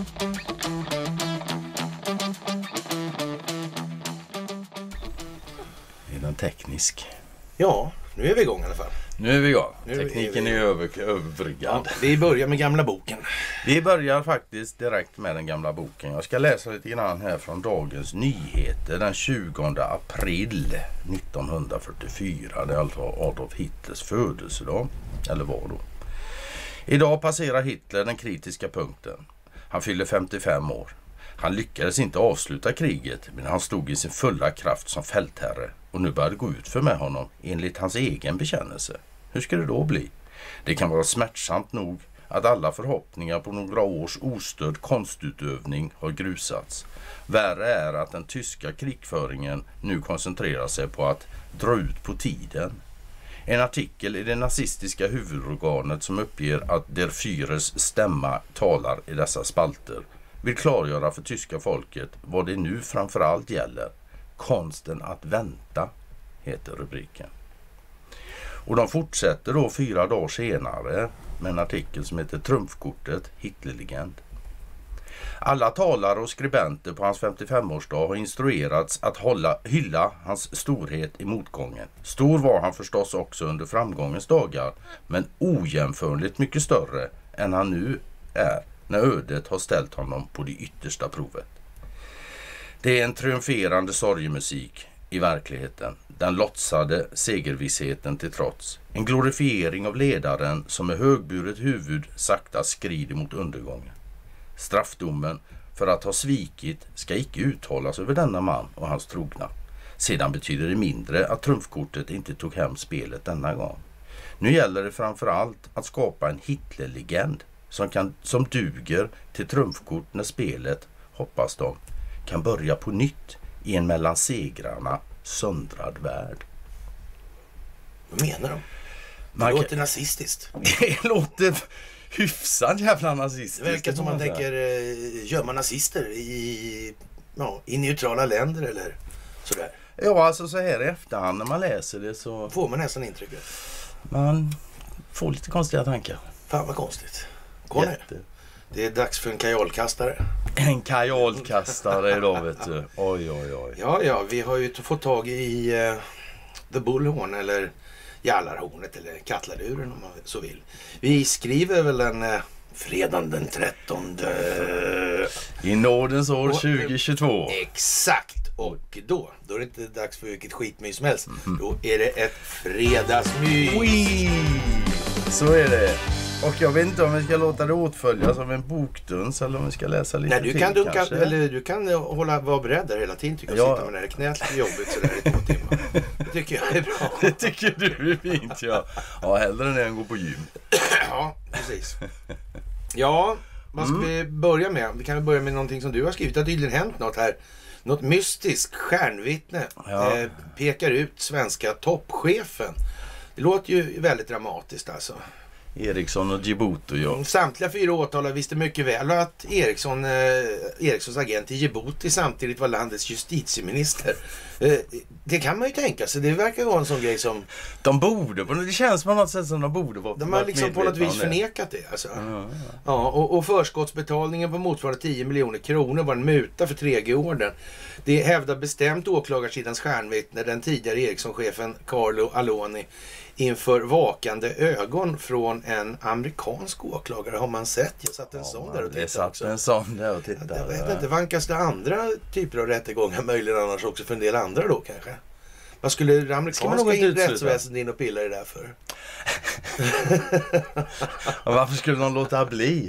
Är den teknisk? Ja, nu är vi igång i alla fall. Nu är vi igång. Tekniken är överbryggad. Ja, vi börjar med gamla boken. Vi börjar faktiskt direkt med den gamla boken. Jag ska läsa lite grann här från Dagens Nyheter den 20 april 1944. Det är alltså Adolf Hitlers födelsedag. Eller var då. Idag passerar Hitler den kritiska punkten. Han fyller 55 år. Han lyckades inte avsluta kriget, men han stod i sin fulla kraft som fältherre. Och nu började det gå ut för med honom enligt hans egen bekännelse. Hur ska det då bli? Det kan vara smärtsamt nog att alla förhoppningar på några års ostörd konstutövning har grusats. Värre är att den tyska krigföringen nu koncentrerar sig på att dra ut på tiden. En artikel i det nazistiska huvudorganet som uppger att Der Führers stämma talar i dessa spalter vill klargöra för tyska folket vad det nu framförallt gäller. Konsten att vänta, heter rubriken. Och de fortsätter då 4 dagar senare med en artikel som heter Trumfkortet, Hitlerlegend. Alla talare och skribenter på hans 55-årsdag har instruerats att hylla hans storhet i motgången. Stor var han förstås också under framgångens dagar, men ojämförligt mycket större än han nu är när ödet har ställt honom på det yttersta provet. Det är en triumferande sorgemusik i verkligheten, den låtsade segervissheten till trots. En glorifiering av ledaren som med högburet huvud sakta skrider mot undergången. Straffdomen för att ha svikit ska icke uttalas över denna man och hans trogna. Sedan betyder det mindre att trumfkortet inte tog hem spelet denna gång. Nu gäller det framförallt att skapa en Hitlerlegend som duger till trumfkort när spelet, hoppas de, kan börja på nytt i en mellan segrarna söndrad värld. Vad menar de? Det låter nazistiskt. Det låter hyfsat jävla nazistiskt. Det verkar som man tänker gömma nazister i neutrala länder eller sådär. Ja, alltså så här i efterhand när man läser det så får man nästan intrycket. Man får lite konstiga tankar. Fan vad konstigt. Det är dags för en kajolkastare. En kajolkastare idag, vet du. Oj. Ja, vi har ju fått tag i The Bullhorn eller Jallarhornet eller Kattladuren om man så vill. Vi skriver väl en fredagen den 13. I nådens år 2022. Exakt. Och då är det inte dags för vilket skitmys som helst. Då är det ett fredagsmys. Så är det. Och jag vet inte om vi ska låta det åtföljas av en bokduns eller om vi ska läsa lite. Nej, du kan vara beredd där hela tiden. Tycker jag, sitta med det här knät för jobbigt sådär i 2 timmar. Det tycker jag är bra. Det tycker du är fint, ja. Ja, hellre än att gå på gym. Ja, precis. Ja, vad ska vi börja med? Vi kan börja med någonting som du har skrivit. Det har tydligen hänt något här. Något mystiskt stjärnvittne pekar ut svenska toppchefen. Det låter ju väldigt dramatiskt alltså. Eriksson och Djibouti, ja. Samtliga 4 åtalade visste mycket väl att Erikssons agent i Djibouti samtidigt var landets justitieminister. Det kan man ju tänka sig. Det verkar vara en sån grej som... Det känns på något sätt som de borde vara... De har liksom på något vis förnekat det. Alltså. Ja, och förskottsbetalningen på motsvarande 10 miljoner kronor var en muta för 3G-orden. Det hävdar bestämt åklagarsidans stjärnvittne, den tidigare Ericsson-chefen Carlo Aloni, inför vakande ögon från en amerikansk åklagare. Har man sett? Jag satt en sån där och tittade också. En sån där och tittade. Jag vet inte, vankas det andra typer av rättegångar möjligen annars också för en del andra då kanske? Vad skulle det amerikanska rättsväsendet in och pilla i det där för? Varför skulle de låta bli?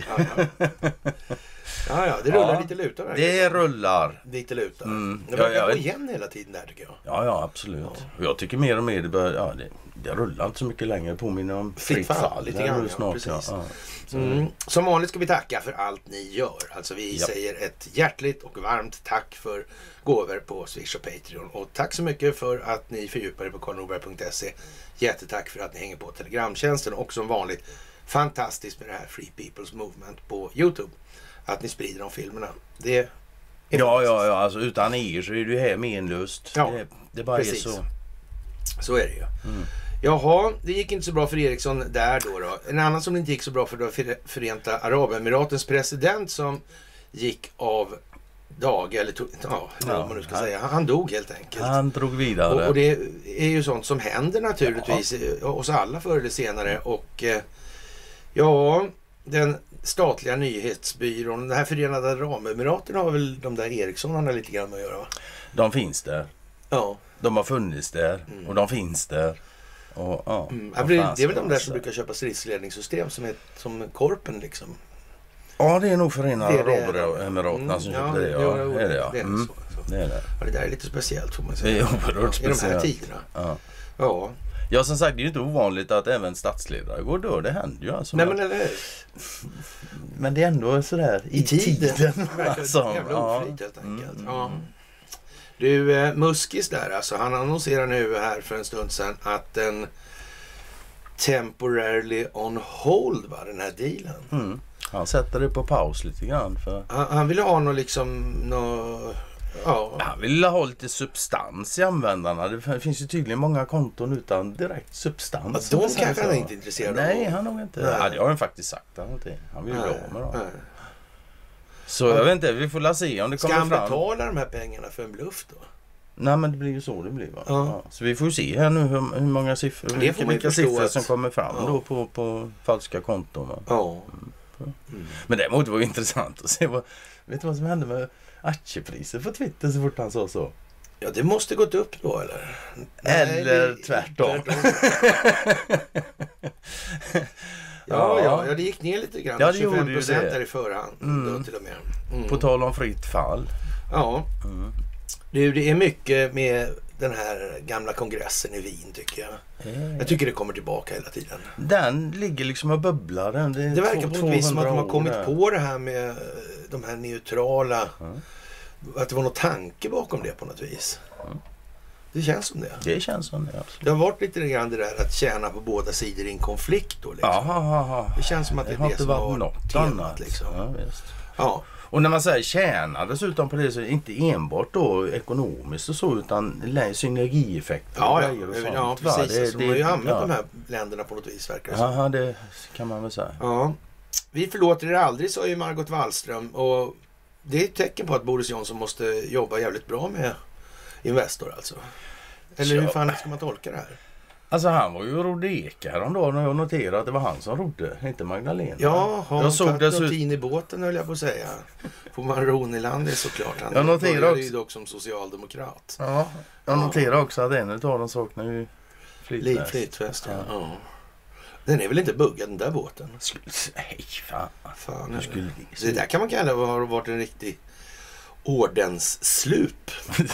Ja, det rullar lite lutar. Det rullar. Lite lutar. Det börjar gå igen hela tiden där tycker jag. Ja, absolut. Ja. Och jag tycker mer och mer det rullar inte så mycket längre, påminner om fritt fall lite grann. Snart, precis. Som vanligt ska vi tacka för allt ni gör. Alltså vi säger ett hjärtligt och varmt tack för gåvor på Swish och Patreon. Och tack så mycket för att ni fördjupar er på karlnorberg.se. Jättetack för att ni hänger på Telegramtjänsten. Och som vanligt fantastiskt med det här Free People's Movement på YouTube. Att ni sprider de filmerna. Det är alltså utan er så är det ju här menlöst. Ja, det bara precis. är så. Så är det ju. Jaha, det gick inte så bra för Eriksson där då. En annan som inte gick så bra för då Förenta Arabemiratens president som gick av dag, eller vad man nu ska säga. Han dog helt enkelt. Han drog vidare. Och det är ju sånt som händer naturligtvis oss alla förr eller senare. Och den statliga nyhetsbyrån, den här Förenade Arabemiraten har väl de där Ericssonarna lite grann med att göra, va? De finns där. Ja. De har funnits där och de finns där. Och, det är väl de där som brukar köpa stridsledningssystem som Korpen liksom. Ja, det är nog Förenade Arabemiraten som köpte det. Ja, det är det. Ja. Det är det. Ja, det där är lite speciellt får man säga. Det är oerhört speciellt. I de här tiderna. Ja. Ja, som sagt, det är ju inte ovanligt att även statsledare går och dör. Det händer ju. Alltså, men det är ändå sådär i tiden. Jävla oflyt helt enkelt. Ja. Du, Muskis där alltså. Han annonserar nu här för en stund sedan att den temporarily on hold var den här dealen. Han sätter det på paus lite grann. Han ville ha något liksom... Han vill ha lite substans i användarna. Det finns ju tydligen många konton utan direkt substans. De kanske han är inte intresserad av. Nej, han nog inte. Ja, det har han faktiskt sagt. Han vill gå med dem. Så jag vet inte, vi får se om det kommer fram. Ska han betala de här pengarna för en bluff då? Nej, men det blir ju så det blir, va? Ja. Så vi får se här nu hur många siffror, vilka siffror som kommer fram då på falska konton. Va? Ja. Men däremot var det intressant att se vet du vad som hände med aktiepriser på Twitter så fort han sa så? Ja, det måste gått upp då, eller? Eller tvärtom. Ja, det gick ner lite grann. Ja, 25% där i förhand. Då till och med. På tal om fritt fall. Ja. Det är mycket med den här gamla kongressen i Wien tycker jag. Jag tycker det kommer tillbaka hela tiden. Den ligger liksom och bubblar. Det verkar på något vis som att de har kommit på det här med de här neutrala. Att det var någon tanke bakom det på något vis. Det känns som det. Det känns som det, absolut. Det har varit lite grann det där att tjäna på båda sidor i en konflikt då liksom. Det känns som att det är det som har varit temat liksom. Ja, visst. Ja. Och när man säger tjäna dessutom på det så är det inte enbart då ekonomiskt och så utan synergieffekter. Ja, precis. De har ju använt de här länderna på något vis verkar det som. Ja, det kan man väl säga. Ja. Vi förlåter er aldrig, sa ju Margot Wallström, och det är ett tecken på att Boris Johnson måste jobba jävligt bra med Investor alltså. Eller hur fan ska man tolka det här? Alltså han var ju rodde eka häromdagen och jag noterade att det var han som rodde, inte Magdalena. Ja, jag såg det i båten höll jag på att säga. På Maroniland är såklart. Han började ju dock som socialdemokrat. Ja, jag noterar också att en av dem saknar ju flytväst. Ja. Den är väl inte buggad den där båten? Nej, fan. Det där kan man kalla har varit en riktig ordensslup.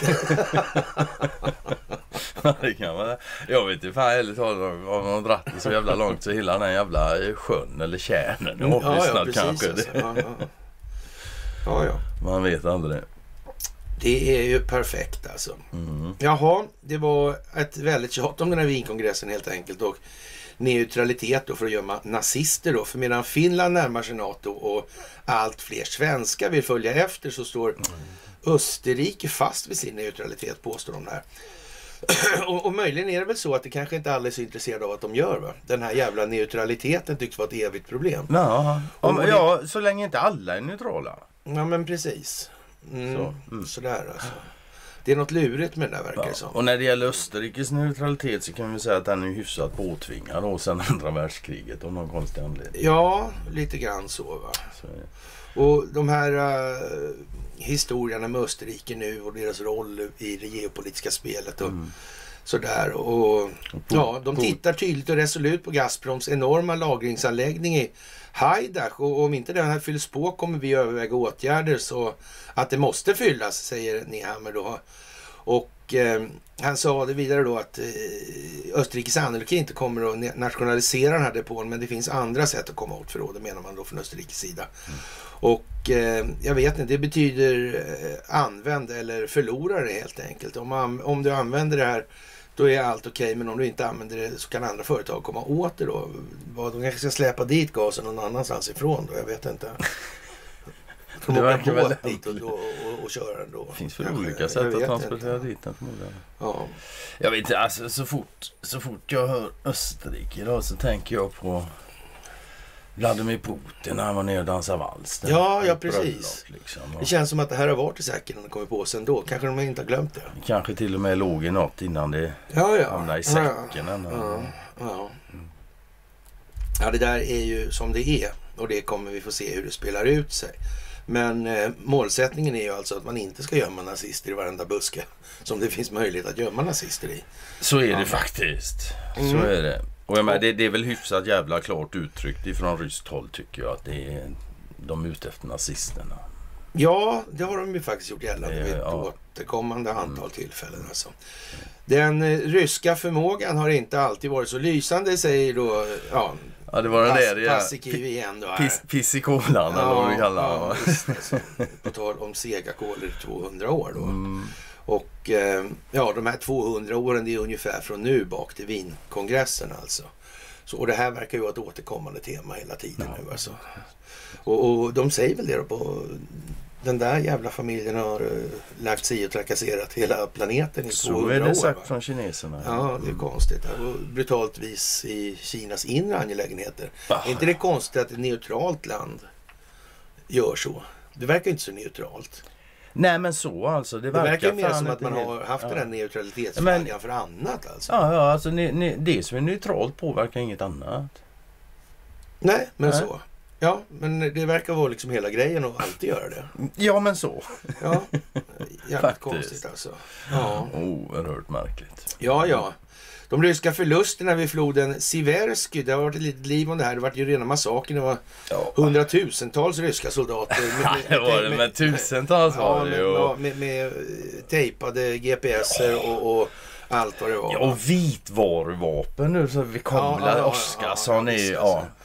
Det kan man. Jag vet inte fan heller talar om någon dratt så jävla långt så hela den jävla sjön eller kärnen är avlyssnad kanske. Alltså. Ja. Man vet aldrig. Det är ju perfekt alltså. Jaha, det var ett väldigt tjat om den här Wienkongressen helt enkelt och neutralitet då för att gömma nazister då. För medan Finland närmar sig NATO och allt fler svenskar vill följa efter så står Österrike fast vid sin neutralitet, påstår de där. och möjligen är det väl så att det kanske inte alla är så intresserade av att de gör, va? Den här jävla neutraliteten tycks vara ett evigt problem. Ja, så länge inte alla är neutrala. Ja, men precis. Sådär alltså. Det är något lurigt med det där verkar det som. Och när det gäller Österrikes neutralitet så kan vi säga att den är hyfsat påtvingad och sen andra världskriget av någon konstig anledning. Ja, lite grann så, va. Och de här historierna med Österrike nu och deras roll i det geopolitiska spelet och sådär. Och de tittar tydligt och resolut på Gazproms enorma lagringsanläggning i Hajdach, och om inte den här fylls på kommer vi överväga åtgärder så att det måste fyllas, säger Nehammer då. Och han sa det vidare då att Österrike sannolikt inte kommer att nationalisera den här depån, men det finns andra sätt att komma åt förrådet, menar man då från Österrikes sida. Och jag vet inte, det betyder använd eller förlorare helt enkelt. Om du använder det här då är allt okej, men om du inte använder det så kan andra företag komma åt det då. De kanske ska släppa dit gasen någon annanstans ifrån då, jag vet inte. Det verkar väl dit och köra den då. Det finns för olika sätt att transportera dit den förmodligen. Ja. Jag vet inte, alltså så fort jag hör Österrike idag så tänker jag på Vladimir Putin när han var nere och dansade vals. Ja, precis. Liksom. Det känns som att det här har varit i säcken när de kommer på sig ändå. Kanske de inte har glömt det. Kanske till och med låg i något innan det hamnade i säcken. Ja, det där är ju som det är. Och det kommer vi få se hur det spelar ut sig. Men målsättningen är ju alltså att man inte ska gömma nazister i varenda buske som det finns möjlighet att gömma nazister i. Så är det faktiskt. Så är det. Och jag menar, det är väl hyfsat jävla klart uttryckt ifrån ryskt håll tycker jag att det är de ute efter nazisterna. Ja, det har de ju faktiskt gjort gällande vid ett återkommande antal tillfällen. Alltså. Den ryska förmågan har inte alltid varit så lysande, säger då det var den där Paasikivi igen då. Piss i kolan eller vad vi kallar det. Alltså, på tal om sega kolor 200 år då. Och de här 200 åren det är ungefär från nu bak till Wienkongressen alltså. Så, och det här verkar ju vara ett återkommande tema hela tiden nu alltså. Och de säger väl det då på den där jävla familjen har lagt sig och trakasserat hela planeten i 200 år. Så är det sagt från kineserna. Ja, det är konstigt. Och brutalt vis i Kinas inre angelägenheter. Är inte det konstigt att ett neutralt land gör så? Det verkar inte så neutralt. Nej men så alltså. Det verkar mer som att man har haft den här neutralitetsflaggan för annat alltså. Ja alltså det som är neutralt påverkar inget annat. Nej, men så. Ja, men det verkar vara liksom hela grejen och alltid göra det. Ja, men så. Ja, jävligt konstigt alltså. Ja. Oerhört märkligt. Ja. De ryska förlusterna vid floden Siversky, det har varit ett litet liv om det här. Det var ju rena massakern. Det var hundratusentals ryska soldater. Med tusentals var det ju. Med tejpade GPSer och allt vad det var. Ja, och vitvaruvapen nu så vi kommer Oskarsson i.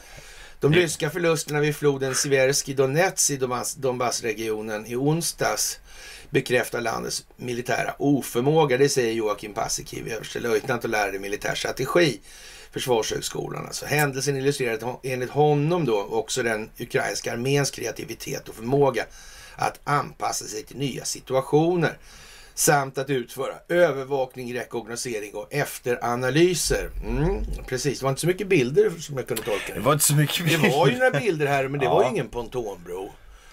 De ryska förlusterna vid floden Siversky Donetsk i Donbassregionen i onsdags bekräftar landets militära oförmåga. Det säger Joakim Paasikivi, överstelöjtnant och lärare i militär strategi, Försvarshögskolan. Alltså, händelsen illustrerar enligt honom då också den ukrainska arméns kreativitet och förmåga att anpassa sig till nya situationer samt att utföra övervakning, rekognosering och efteranalyser. Precis, det var inte så mycket bilder som jag kunde tolka det. Det var inte så mycket bilder. Det var ju några bilder här, men det var ju ingen pontonbro.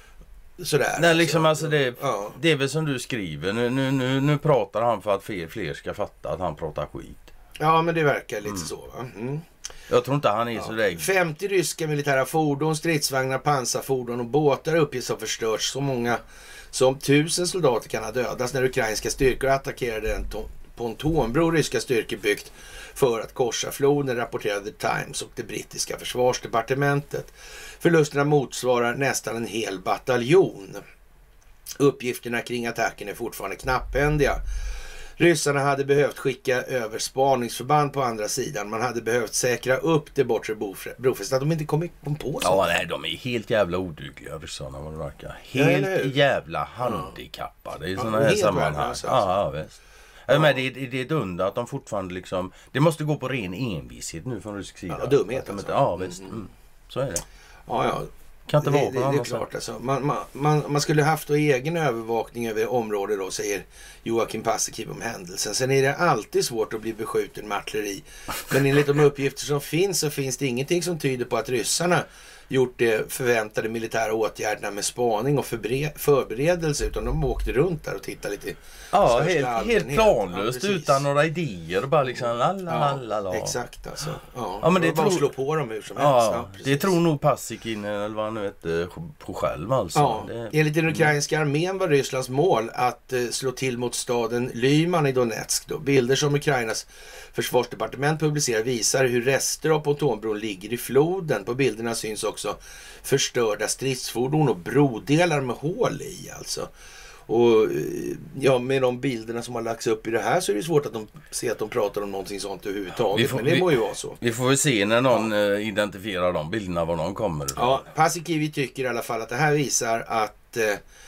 Sådär. Nej, liksom alltså det är väl som du skriver. Nu pratar han för att fler ska fatta att han pratar skit. Ja, men det verkar lite så va? Jag tror inte han är så där. 50 ryska militära fordon, stridsvagnar, pansarfordon och båtar uppges ha förstörts. Så många som 1000 soldater kan ha dödats när ukrainska styrkor attackerade en pontonbro ryska styrkor byggt för att korsa floden, rapporterade Times och det brittiska försvarsdepartementet. Förlusterna motsvarar nästan en hel bataljon. Uppgifterna kring attacken är fortfarande knapphändiga. Ryssarna hade behövt skicka över spaningsförband på andra sidan. Man hade behövt säkra upp det bortre brofästet. Att de inte kom på så. Ja, nej, de är helt jävla odugliga ryssarna vad det verkar. Helt jävla handikappade i sådana här sammanhang. Ja, visst. Ja. Men det är ett under att de fortfarande liksom... Det måste gå på ren envishet nu från rysk sida. Ja, dumhet alltså. Ja, visst. Så är det. Ja. Kan inte vara det är klart alltså. Man skulle haft egen övervakning över området då, säger Joakim Paasikivi om händelsen. Sen är det alltid svårt att bli beskjuten med artilleri. Men enligt de uppgifter som finns så finns det ingenting som tyder på att ryssarna gjort det förväntade militära åtgärderna med spaning och förberedelse, utan de åkte runt där och tittade lite. Ja, helt planlöst utan några idéer och bara liksom lalala. Exakt alltså. Ja, men det bara slå på dem hur som helst. Ja, det tror nog Paasikivi eller vad han nu heter på själv alltså. Ja, enligt den ukrainska armén var Rysslands mål att slå till mot staden Lyman i Donetsk då. Bilder som Ukrainas försvarsdepartement publicerar visar hur rester av pontonbron ligger i floden. På bilderna syns också förstörda stridsfordon och brodelar med hål i alltså. Och ja, med de bilderna som har lagts upp i det här så är det svårt att de ser att de pratar om någonting sånt överhuvudtaget. Men det må ju vara så. Vi får väl se när någon identifierar de bilderna var de kommer. Ja, Paasikivi tycker i alla fall att det här visar att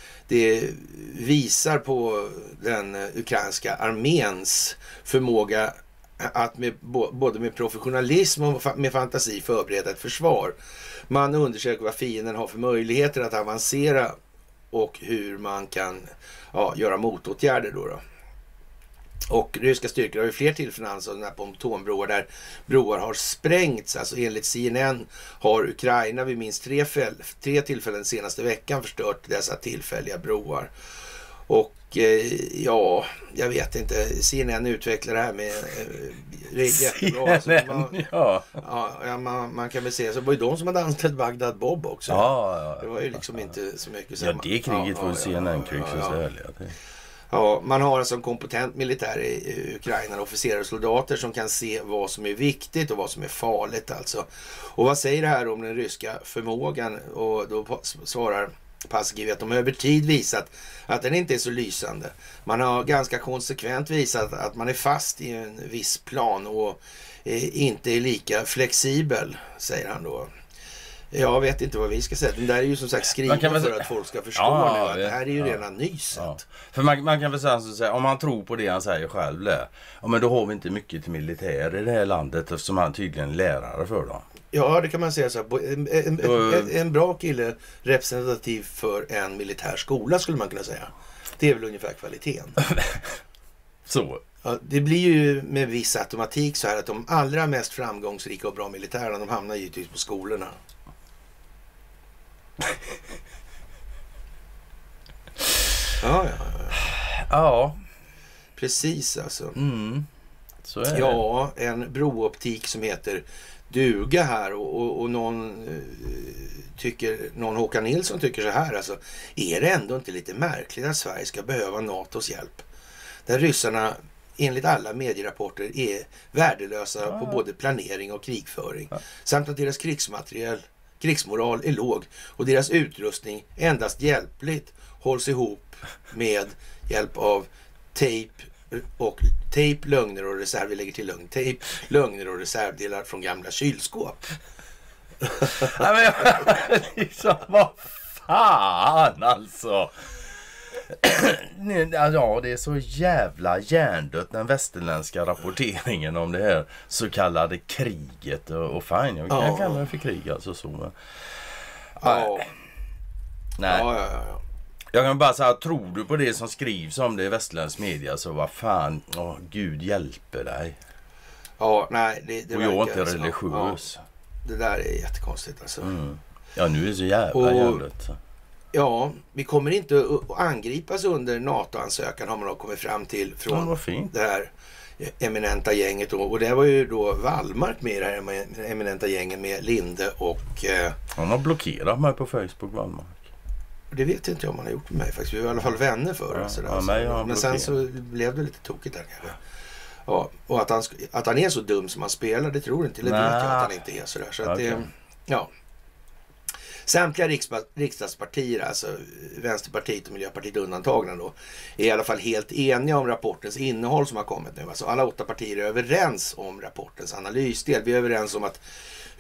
det visar på den ukrainska arméns förmåga att både med professionalism och med fantasi förbereda ett försvar. Man undersöker vad fienden har för möjligheter att avancera och hur man kan göra motåtgärder då. Och ryska styrkor har ju fler tillfällen alltså när pontonbroar där broar har sprängts. Alltså enligt CNN har Ukraina vid minst tre tillfällen senaste veckan förstört dessa tillfälliga broar. Och ja, jag vet inte. CNN utvecklar det här med jättebra. Alltså, man kan väl säga så. Det var ju de som hade anställt Bagdad Bob också. Det var ju liksom inte så mycket. Ja, det kriget var ju CNN-krig så härliga. Ja, man har alltså en kompetent militär i Ukraina, officerare och soldater som kan se vad som är viktigt och vad som är farligt alltså. Och vad säger det här om den ryska förmågan? Och då svarar Paskiv att de över tid visat att den inte är så lysande. Man har ganska konsekvent visat att man är fast i en viss plan och inte är lika flexibel, säger han då. Jag vet inte vad vi ska säga. Den där är ju som sagt skriven för att folk ska förstå nu att det här är ju redan nyset. Ja. För man kan väl säga så att säga, om man tror på det han säger själv där, men då har vi inte mycket till militär i det här landet eftersom han tydligen är lärare för dem. Ja, det kan man säga så. En bra kille representativ för en militär skola skulle man kunna säga. Det är väl ungefär kvaliteten. Så. Ja, det blir ju med viss automatik så här att de allra mest framgångsrika och bra militärerna, de hamnar givetvis på skolorna. Ja. Precis alltså. Så är det. Ja, en brooptik som heter Duga här och någon Håkan Nilsson tycker så här alltså. Är det ändå inte lite märkligt att Sverige ska behöva NATOs hjälp? Där ryssarna enligt alla medierapporter är värdelösa på både planering och krigföring. Samt att deras krigsmoral är låg och deras utrustning endast hjälpligt hålls ihop med hjälp av tejp, lögner och reserv. Vi lägger till tejp, lögner och reservdelar från gamla kylskåp. Nej, men liksom, vad fan alltså. Ja, det är så jävla hjärndött den västerländska rapporteringen om det här så kallade kriget och fan, jag kan kalla det för krig alltså så. Men... Nej. Ja. Jag kan bara säga, tror du på det som skrivs om det i västerländsk media så vad fan, Gud hjälper dig. Ja, nej. Det och jag är inte religiös. Ja, det där är jättekonstigt alltså. Ja, nu är det så jävla hjärndött. Ja, vi kommer inte att angripas under NATO-ansökan har man kommit fram till från det här eminenta gänget. Och det var ju då Wallmark med i det här eminenta gänget med Linde och... Han har blockerat mig på Facebook, Wallmark. Det vet inte jag om han har gjort med mig faktiskt. Vi var i alla fall vänner för oss. Men sen så blev det lite tokigt där kanske. Ja, och att han är så dum som han spelar, det tror inte. Eller vet jag att han inte är sådär. Så att det, ja. Samtliga riksdagspartier, alltså Vänsterpartiet och Miljöpartiet undantagna då, är i alla fall helt eniga om rapportens innehåll som har kommit nu. Alltså alla 8 partier är överens om rapportens analysdel. Vi är överens om att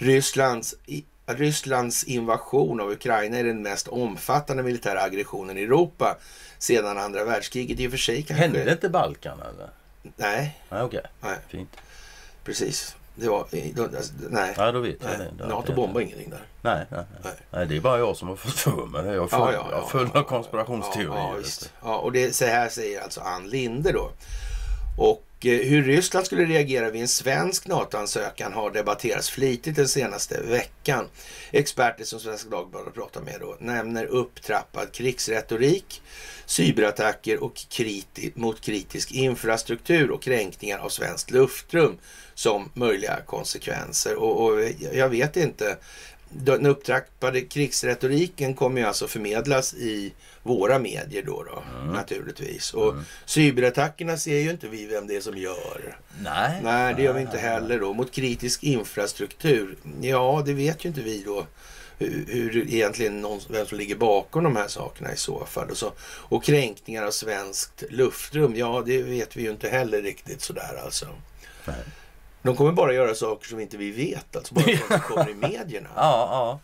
Rysslands invasion av Ukraina är den mest omfattande militära aggressionen i Europa sedan andra världskriget. I och för sig kanske... Hände det inte Balkan eller? Nej. Okej. Fint. Precis. Det var... nej. Ja, då vet jag det. NATO bombade ingenting där. Nej, det är bara jag som har fått för mig det. Jag är full av konspirationsteorier. Ja, och det så här säger alltså Ann Linde då. Och hur Ryssland skulle reagera vid en svensk NATO-ansökan har debatterats flitigt den senaste veckan. Experter som Svenska Dagbladet pratar med då nämner upptrappad krigsretorik, cyberattacker och mot kritisk infrastruktur och kränkningar av svenskt luftrum som möjliga konsekvenser. Och jag vet inte, den upptrappade krigsretoriken kommer ju alltså förmedlas i våra medier då naturligtvis. Och cyberattackerna ser ju inte vi vem det är som gör. Nej, det gör vi inte heller då. Mot kritisk infrastruktur, ja det vet ju inte vi då hur egentligen vem som ligger bakom de här sakerna i så fall. Och kränkningar av svenskt luftrum, ja det vet vi ju inte heller riktigt sådär alltså. Nej. De kommer bara göra saker som inte vi vet, alltså bara som kommer i medierna. Ja.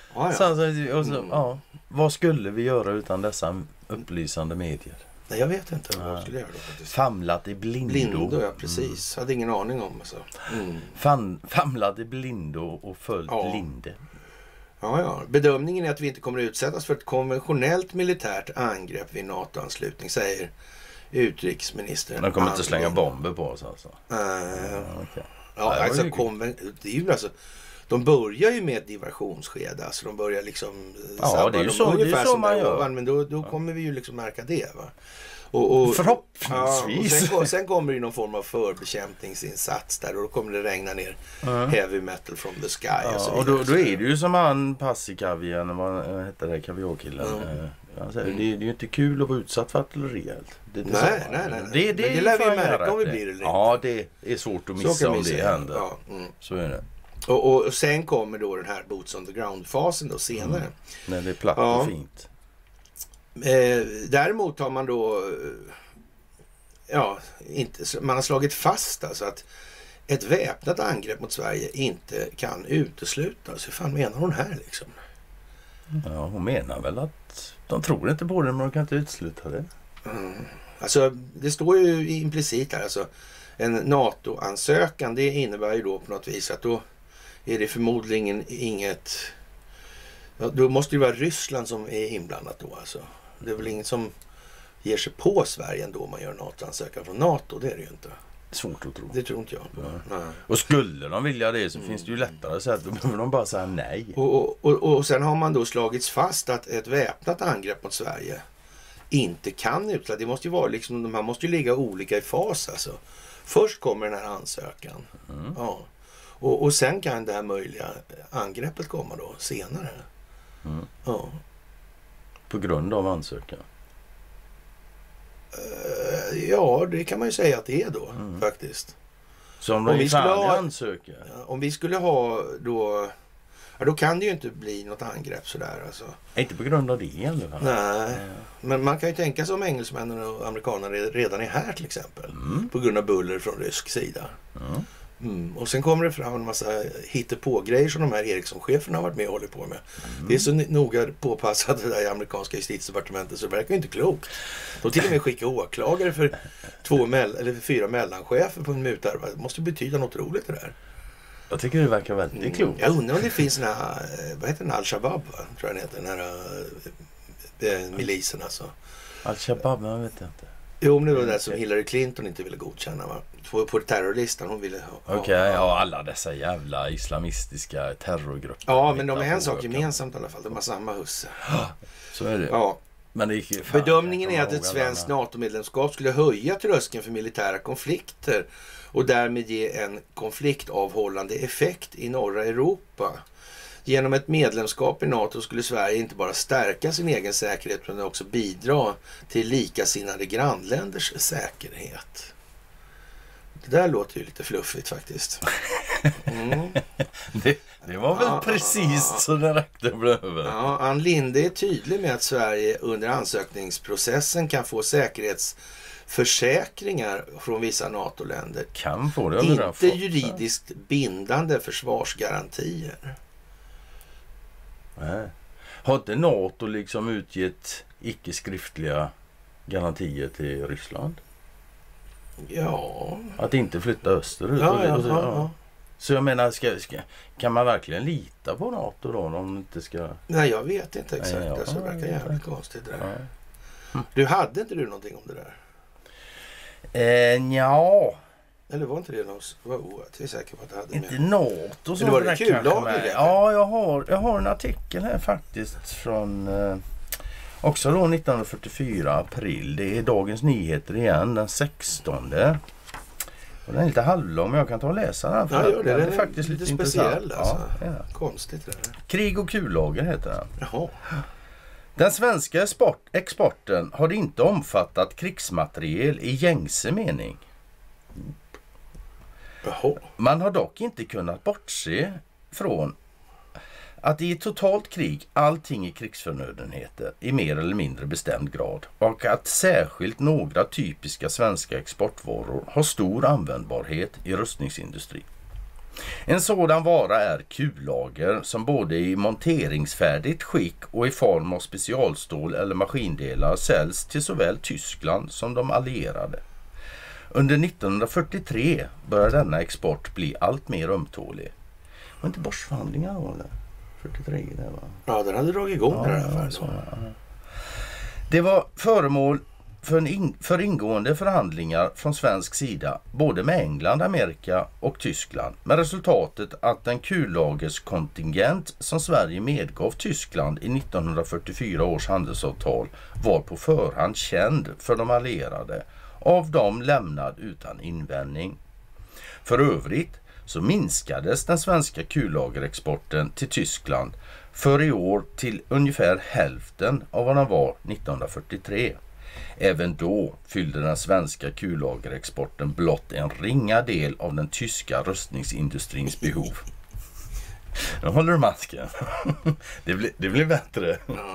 Vad skulle vi göra utan dessa upplysande medier? Nej, jag vet inte vad jag skulle göra då faktiskt. Famlat i blindo. Ja, precis. Hade ingen aning om alltså. Famlat i blindo och följt Linde. Ja. Bedömningen är att vi inte kommer att utsättas för ett konventionellt militärt angrepp vid NATO-anslutning, säger utrikesministern. De kommer inte slänga bomber på oss alltså? Okay. Ja, alltså, det är ju alltså... De börjar ju med ett diversionsskede. Alltså de börjar liksom... Ja, det är ju så, det är så man gör. Ovan, men då kommer vi ju liksom märka det, va? Förhoppningsvis. Ja, och sen kommer det någon form av förbekämpningsinsats där. Och då kommer det regna ner heavy metal from the sky. Ja, och då är det ju som han Passikavian, vad heter det, kaviarkillen. Alltså, det är ju inte kul att vara utsatt för artilleri. Nej. Det lär vi märka om vi blir det. Ja, det är svårt att missa om det händer. Ja, så är det. Och sen kommer då den här Boots on the Ground-fasen då senare. När det är platt och fint. Däremot har man då man har slagit fast alltså att ett väpnat angrepp mot Sverige inte kan uteslutas. Hur fan menar hon här liksom? Ja, hon menar väl att de tror inte på det, men de kan inte utesluta det. Alltså det står ju implicit här, alltså en NATO-ansökan, det innebär ju då på något vis att då är det förmodligen inget... Ja, då måste det vara Ryssland som är inblandat då alltså. Det är väl ingen som ger sig på Sverige ändå om man gör NATO-ansökan från NATO, det är det ju inte. Svårt att tro. Det tror inte jag. Nej. Och skulle de vilja det så finns det ju lättare att säga att då behöver de bara säga nej. Och sen har man då slagits fast att ett väpnat angrepp mot Sverige inte kan utsätta. Det måste ju vara liksom, de här måste ju ligga olika i fas alltså. Först kommer den här ansökan. Ja. Och sen kan det här möjliga angreppet komma då senare. Ja. På grund av ansökan? Ja, det kan man ju säga att det är då faktiskt. Så om vi skulle ansöka? Om vi skulle ha då... Ja, då kan det ju inte bli något angrepp sådär alltså. Inte på grund av det eller? Nej, men man kan ju tänka sig om engelsmännen och amerikanerna redan är här till exempel. På grund av buller från rysk sida. Och sen kommer det fram en massa hittepå-grejer som de här Ericsson-cheferna har varit med och hållit på med. Det är så noga påpassat det där i amerikanska justitiedepartementet så det verkar ju inte klokt. De till och med skickar åklagare för 4 mellanchefer på en mutar. Det måste betyda något roligt det där. Jag tycker det verkar väldigt klokt. Jag undrar om det finns såna här, vad heter den, Al-Shabaab va? Tror jag den heter, den här milisen alltså. Al-Shabaab, jag vet inte. Jo, men det var det som Hillary Clinton inte ville godkänna va? På terrorlistan hon ville ha. Okej, alla dessa jävla islamistiska terrorgrupper. Ja, men de är en sak gemensamt i alla fall. De har samma husse. Så är det. Ja. Men det gick, bedömningen är att ett svenskt NATO-medlemskap skulle höja tröskeln för militära konflikter och därmed ge en konfliktavhållande effekt i norra Europa. Genom ett medlemskap i NATO skulle Sverige inte bara stärka sin egen säkerhet utan också bidra till likasinnade grannländers säkerhet. Det där låter ju lite fluffigt faktiskt. Det var väl precis så det räckte över. Ja, Ann Linde är tydlig med att Sverige under ansökningsprocessen kan få säkerhetsförsäkringar från vissa NATO-länder. Kan få det. Inte juridiskt bindande försvarsgarantier. Nej. Har inte NATO liksom utgett icke-skriftliga garantier till Ryssland? Ja. Att inte flytta österut. Ja. Så jag menar, kan man verkligen lita på NATO då? Om de inte ska... Nej, jag vet inte exakt. Det verkar jävligt konstigt det där. Du hade inte du någonting om det där? Ja. Eller var inte det något? Jag är säker på att det hade inte med. NATO som var det kullager? Ja, jag har en artikel här faktiskt från också då 1944 april. Det är Dagens Nyheter igen, den 16. Och den är lite halvlång men jag kan ta och läsa den. Ja, gör det. Den är faktiskt lite speciell alltså. Ja. Konstigt det där. Krig och kullager heter den. Jaha. Den svenska exporten har inte omfattat krigsmateriel i gängse mening. Jaha. Man har dock inte kunnat bortse från att i ett totalt krig allting är krigsförnödenheter i mer eller mindre bestämd grad och att särskilt några typiska svenska exportvaror har stor användbarhet i rustningsindustrin. En sådan vara är kullager som både i monteringsfärdigt skick och i form av specialstål eller maskindelar säljs till såväl Tyskland som de allierade. Under 1943 började denna export bli allt mer ömtålig. Var inte Borsförhandlingar då eller? 43 där va? Ja, den hade dragit igång där i alla fall. Det var föremål för ingående förhandlingar från svensk sida både med England, Amerika och Tyskland, med resultatet att den kullagerskontingent som Sverige medgav Tyskland i 1944 års handelsavtal var på förhand känd för de allierade, av dem lämnad utan invändning. För övrigt så minskades den svenska kullagerexporten till Tyskland för i år till ungefär hälften av vad den var 1943. Även då fyllde den svenska kullagerexporten blott en ringa del av den tyska rustningsindustrins behov. Nu håller du masken. Det blir bättre.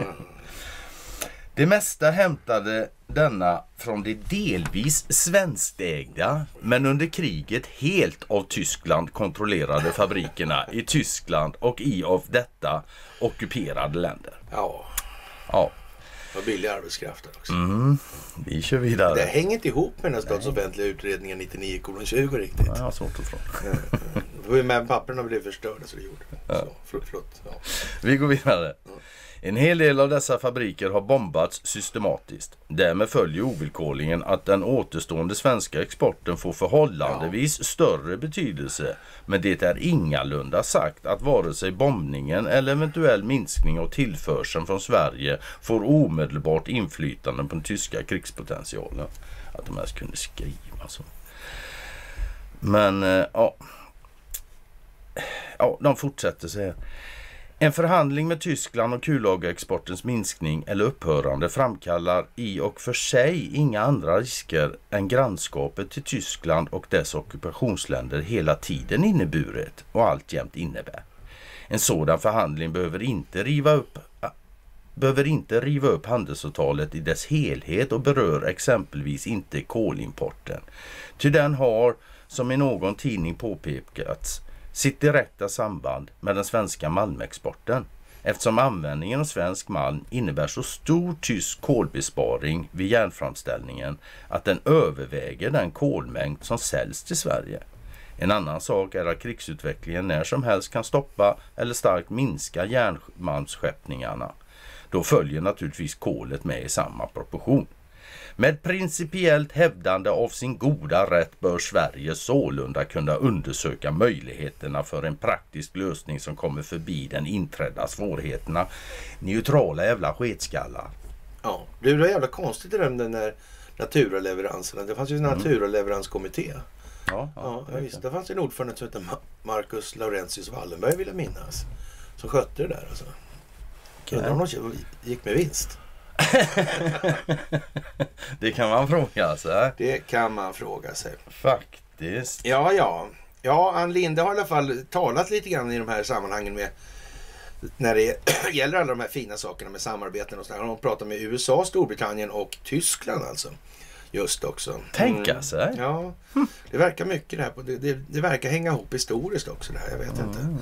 Det mesta hämtade denna från de delvis svenskägda men under kriget helt av Tyskland kontrollerade fabrikerna i Tyskland och i av detta ockuperade länder. Ja. Och billig arbetskraft också. Vi kör vidare. Det hänger inte ihop med den statsoffentliga utredningen 99:20 riktigt. Ja, svårt att tro. Men papperna blev förstörda så det gjorde. Ja. Förlåt. Ja. Vi går vidare. En hel del av dessa fabriker har bombats systematiskt. Därmed följer ovillkorligen att den återstående svenska exporten får förhållandevis större betydelse. Men det är ingalunda sagt att vare sig bombningen eller eventuell minskning av tillförseln från Sverige får omedelbart inflytande på den tyska krigspotentialen. Att de ens kunde skriva så. Men de fortsätter säga. En förhandling med Tyskland och kullagerexportens minskning eller upphörande framkallar i och för sig inga andra risker än grannskapet till Tyskland och dess ockupationsländer hela tiden inneburit och alltjämt innebär. En sådan förhandling behöver inte riva upp handelsavtalet i dess helhet och berör exempelvis inte kolimporten. Ty den har, som i någon tidning påpekats, sitt direkta samband med den svenska malmexporten, eftersom användningen av svensk malm innebär så stor tysk kolbesparing vid järnframställningen att den överväger den kolmängd som säljs till Sverige. En annan sak är att krigsutvecklingen när som helst kan stoppa eller starkt minska järnmalmsskeppningarna. Då följer naturligtvis kolet med i samma proportion. Med principiellt hävdande av sin goda rätt bör Sverige sålunda kunna undersöka möjligheterna för en praktisk lösning som kommer förbi den inträdda svårigheterna. Neutrala jävla sketskallar. Ja, det var jävla konstigt i den där naturaleveranserna. Det fanns ju en naturaleveranskommitté. Ja, visst. Det fanns en ordförande som hette Marcus Laurentius Wallenberg, vill jag minnas, som skötte det där. Alltså. Undrar om de gick med vinst. Det kan man fråga sig. Det kan man fråga sig. Faktiskt. Ja, Ann Linde har i alla fall talat lite grann i de här sammanhangen med när det gäller alla de här fina sakerna med samarbeten och sådär. Hon pratar med USA, Storbritannien och Tyskland alltså. Just också. Tänka sig. Ja, det verkar mycket det här. Det verkar hänga ihop historiskt också det här. Jag vet inte.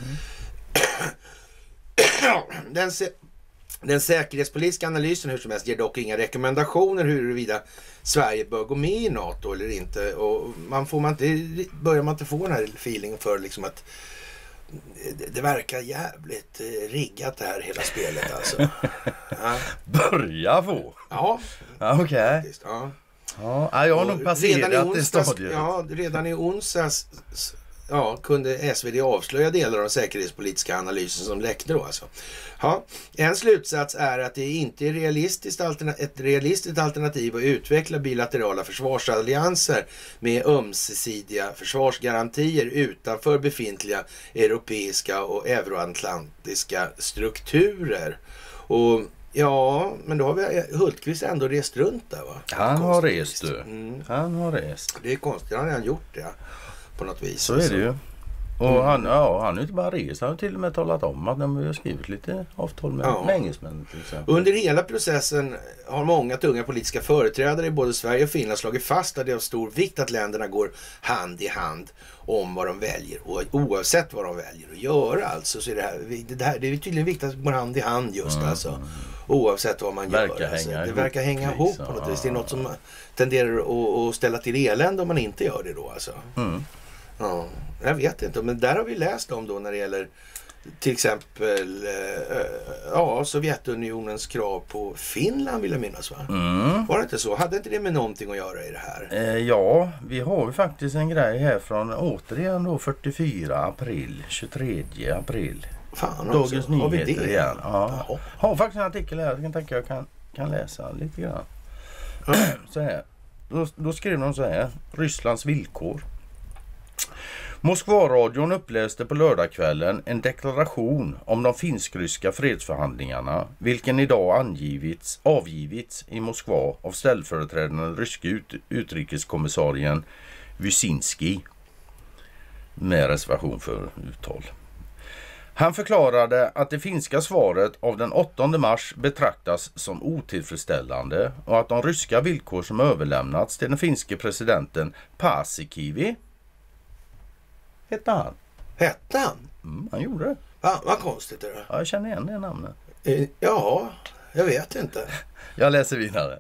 Den säkerhetspolitiska analysen hur som helst ger dock inga rekommendationer huruvida Sverige bör gå med i NATO eller inte. Och börjar man inte få den här feelingen för liksom att det verkar jävligt riggat det här hela spelet alltså. Ja. Börja få? Ja. Okej. Ja. Ja, jag har nog passerat det stadiet. Ja, redan i onsdags kunde SvD avslöja delar av den säkerhetspolitiska analysen som läckte då alltså. Ja, en slutsats är att det inte är ett realistiskt alternativ att utveckla bilaterala försvarsallianser med ömsesidiga försvarsgarantier utanför befintliga europeiska och euroatlantiska strukturer. Och ja, men då har vi Hultqvist ändå rest runt där, va? Han har rest du. Han har rest. Det är konstigt, han har redan gjort det på något vis. Så är det ju. Och han har inte bara rest, han har till och med talat om att de har skrivit lite avtal med engelsmän till exempel. Under hela processen har många tunga politiska företrädare i både Sverige och Finland slagit fast att det är av stor vikt att länderna går hand i hand om vad de väljer, och oavsett vad de väljer att göra alltså, så är det är tydligen viktigt att gå hand i hand just alltså, oavsett vad man gör alltså. Det verkar hänga ihop på något vis. Det är något som tenderar att ställa till elände om man inte gör det då alltså. Ja, jag vet inte, men där har vi läst om då när det gäller till exempel Sovjetunionens krav på Finland vill jag minnas, va? Var det inte så? Hade inte det med någonting att göra i det här? Ja, vi har ju faktiskt en grej här från återigen då 44 april, 23 april. Fan, Dagens har vi Nyheter det? igen. Ja. Har faktiskt en artikel här, jag kan tänka jag kan läsa lite grann. Så här. Då skrev de så här: Rysslands villkor. Moskvaradion uppläste på lördagskvällen en deklaration om de finsk-ryska fredsförhandlingarna, vilken idag avgivits i Moskva av ställföreträdande ryske utrikeskommissarien Wyszynski, med reservation för uttal. Han förklarade att det finska svaret av den 8 mars betraktas som otillfredsställande och att de ryska villkor som överlämnats till den finske presidenten Paasikivi hette han. Hette han? Han gjorde det. Vad konstigt är det. Ja, jag känner igen det namnet. Ja, jag vet inte. Jag läser vidare.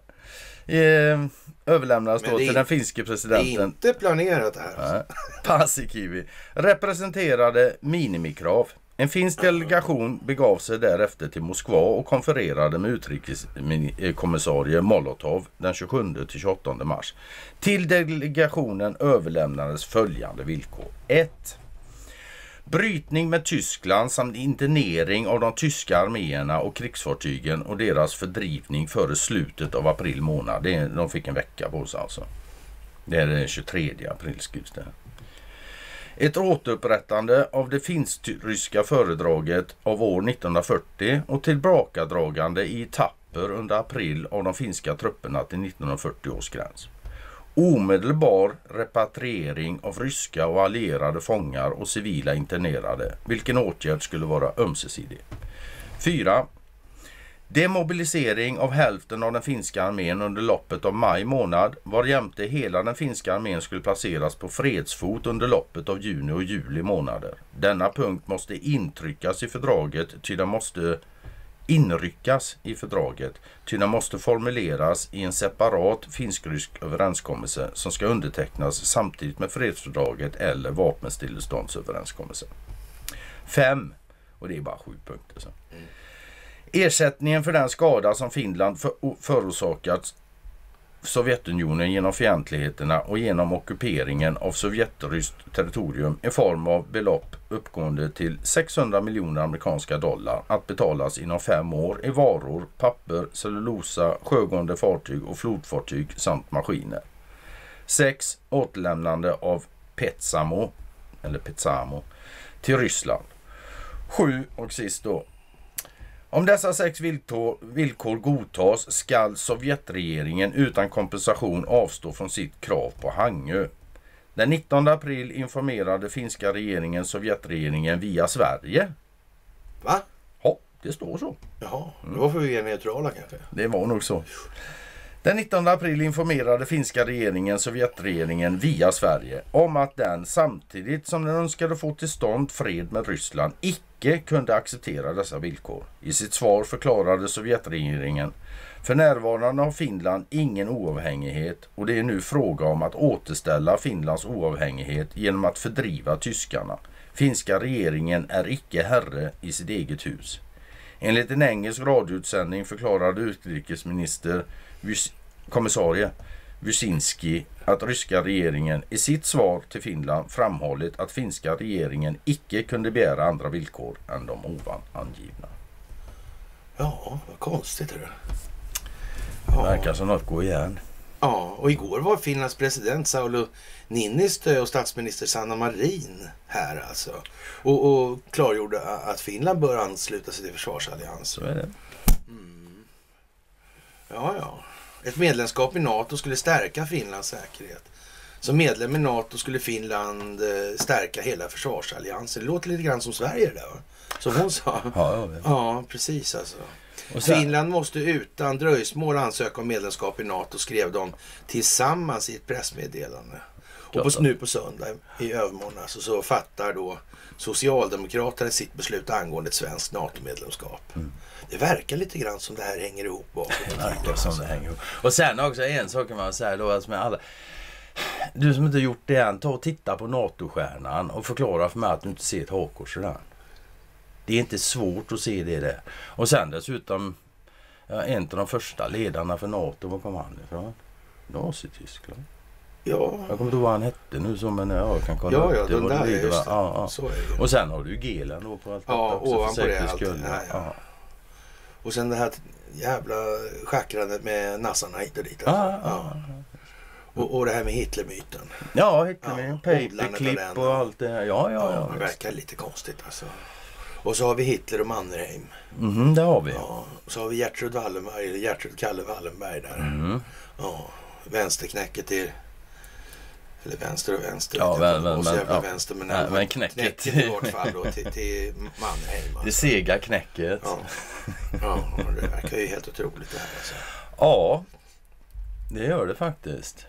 Överlämnas då till den finske presidenten. Det är inte planerat här. Paasikivi representerade minimikrav. En finsk delegation begav sig därefter till Moskva och konfererade med utrikeskommissarie Molotov den 27-28 mars. Till delegationen överlämnades följande villkor. 1. Brytning med Tyskland samt internering av de tyska arméerna och krigsfartygen och deras fördrivning före slutet av april månad. De fick en vecka på sig alltså. Det är den 23 april skrivs det. Ett återupprättande av det finsk-ryska föredraget av år 1940 och tillbakadragande i etapper under april av de finska trupperna till 1940 års gräns. Omedelbar repatriering av ryska och allierade fångar och civila internerade, vilken åtgärd skulle vara ömsesidig. 4. Demobilisering av hälften av den finska armén under loppet av maj månad, varjämte hela den finska armén skulle placeras på fredsfot under loppet av juni och juli månader. Denna punkt måste intryckas i fördraget, ty den måste inryckas i fördraget, ty den måste formuleras i en separat finsk-rysk överenskommelse som ska undertecknas samtidigt med fredsfördraget eller vapenstilleståndsöverenskommelsen. 5. Och det är bara 7 punkter så. Ersättningen för den skada som Finland förorsakat Sovjetunionen genom fientligheterna och genom ockuperingen av sovjetryskt territorium i form av belopp uppgående till 600 miljoner amerikanska dollar att betalas inom 5 år i varor, papper, cellulosa, sjögående fartyg och flodfartyg samt maskiner. 6. Återlämnande av Petsamo till Ryssland. 7 och sist då. Om dessa 6 villkor godtas skall Sovjetregeringen utan kompensation avstå från sitt krav på Hangö. Den 19 april informerade finska regeringen Sovjetregeringen via Sverige. Va? Ja, det står så. Jaha, det var för vi är neutrala kanske. Det var nog så. Den 19 april informerade finska regeringen Sovjetregeringen via Sverige om att den samtidigt som den önskade få till stånd fred med Ryssland icke kunde acceptera dessa villkor. I sitt svar förklarade Sovjetregeringen: för närvarande har Finland ingen oavhängighet och det är nu fråga om att återställa Finlands oavhängighet genom att fördriva tyskarna. Finska regeringen är icke herre i sitt eget hus. Enligt en engelsk radioutsändning förklarade utrikesminister kommissarie Wyszynski att ryska regeringen i sitt svar till Finland framhållit att finska regeringen icke kunde begära andra villkor än de ovan angivna. Ja, vad konstigt är det. Det verkar som något går igen. Ja, och igår var Finlands president Sauli Niinistö och statsminister Sanna Marin här alltså. Och klargjorde att Finland bör ansluta sig till försvarsalliansen. Så är det. Ja. Ett medlemskap i NATO skulle stärka Finlands säkerhet. Som medlem i NATO skulle Finland stärka hela försvarsalliansen. Det låter lite grann som Sverige där, va? Som hon sa. Ja, precis alltså. Finland måste utan dröjsmål ansöka om medlemskap i NATO, skrev de tillsammans i ett pressmeddelande. Och nu på söndag i övermorgon alltså, så fattar då Socialdemokraterna sitt beslut angående ett svenskt NATO-medlemskap. Det verkar lite grann som det här hänger ihop bakåt. Det verkar som det hänger ihop. Och sen också en sak kan man säga då, alltså med alla... Du som inte gjort det än, ta och titta på NATO-stjärnan och förklara för mig att du inte ser ett hakkors där. Det är inte svårt att se det där. Och sen dessutom, en av de första ledarna för NATO, var kom han ifrån? Nazityskland. Ja. Jag kommer inte ihåg vad han hette nu, så, men jag kan kolla Ja, upp det. den där, just det. Ja. Så är det. Och sen har du Gelen då på allt Ja, också, ovanpå för det säkerhets allt. skull. Ja. Och sen det här jävla schackrandet med nassarna hit och dit. Och det här med Hitlermyten. Ja, Hitlermyten, odlandet av paperclip den. och allt det här. Ja. Det verkar lite konstigt alltså. Och så har vi Hitler och Mannerheim. Det har vi. Ja, så har vi Gertrud Wallenberg, eller Gertrud Kalle Wallenberg där. Ja, vänsterknäcket till... Eller vänster och vänster. Ja, vänster, men knäcket i vart fall då till Mannerheim. Alltså. Det sega knäcket. Ja, det verkar ju helt otroligt det här alltså. Ja, det gör det faktiskt.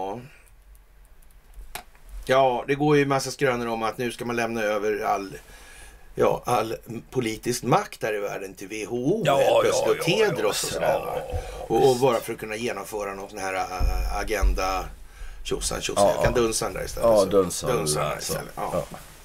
Ja, det går ju massa skrönor om att nu ska man lämna över all politisk makt här i världen till WHO och Tedros och sådär. Och bara för att kunna genomföra någon sån här agenda tjosan. Jag kan dunsa där istället. Ja, dunsa där istället. Ja.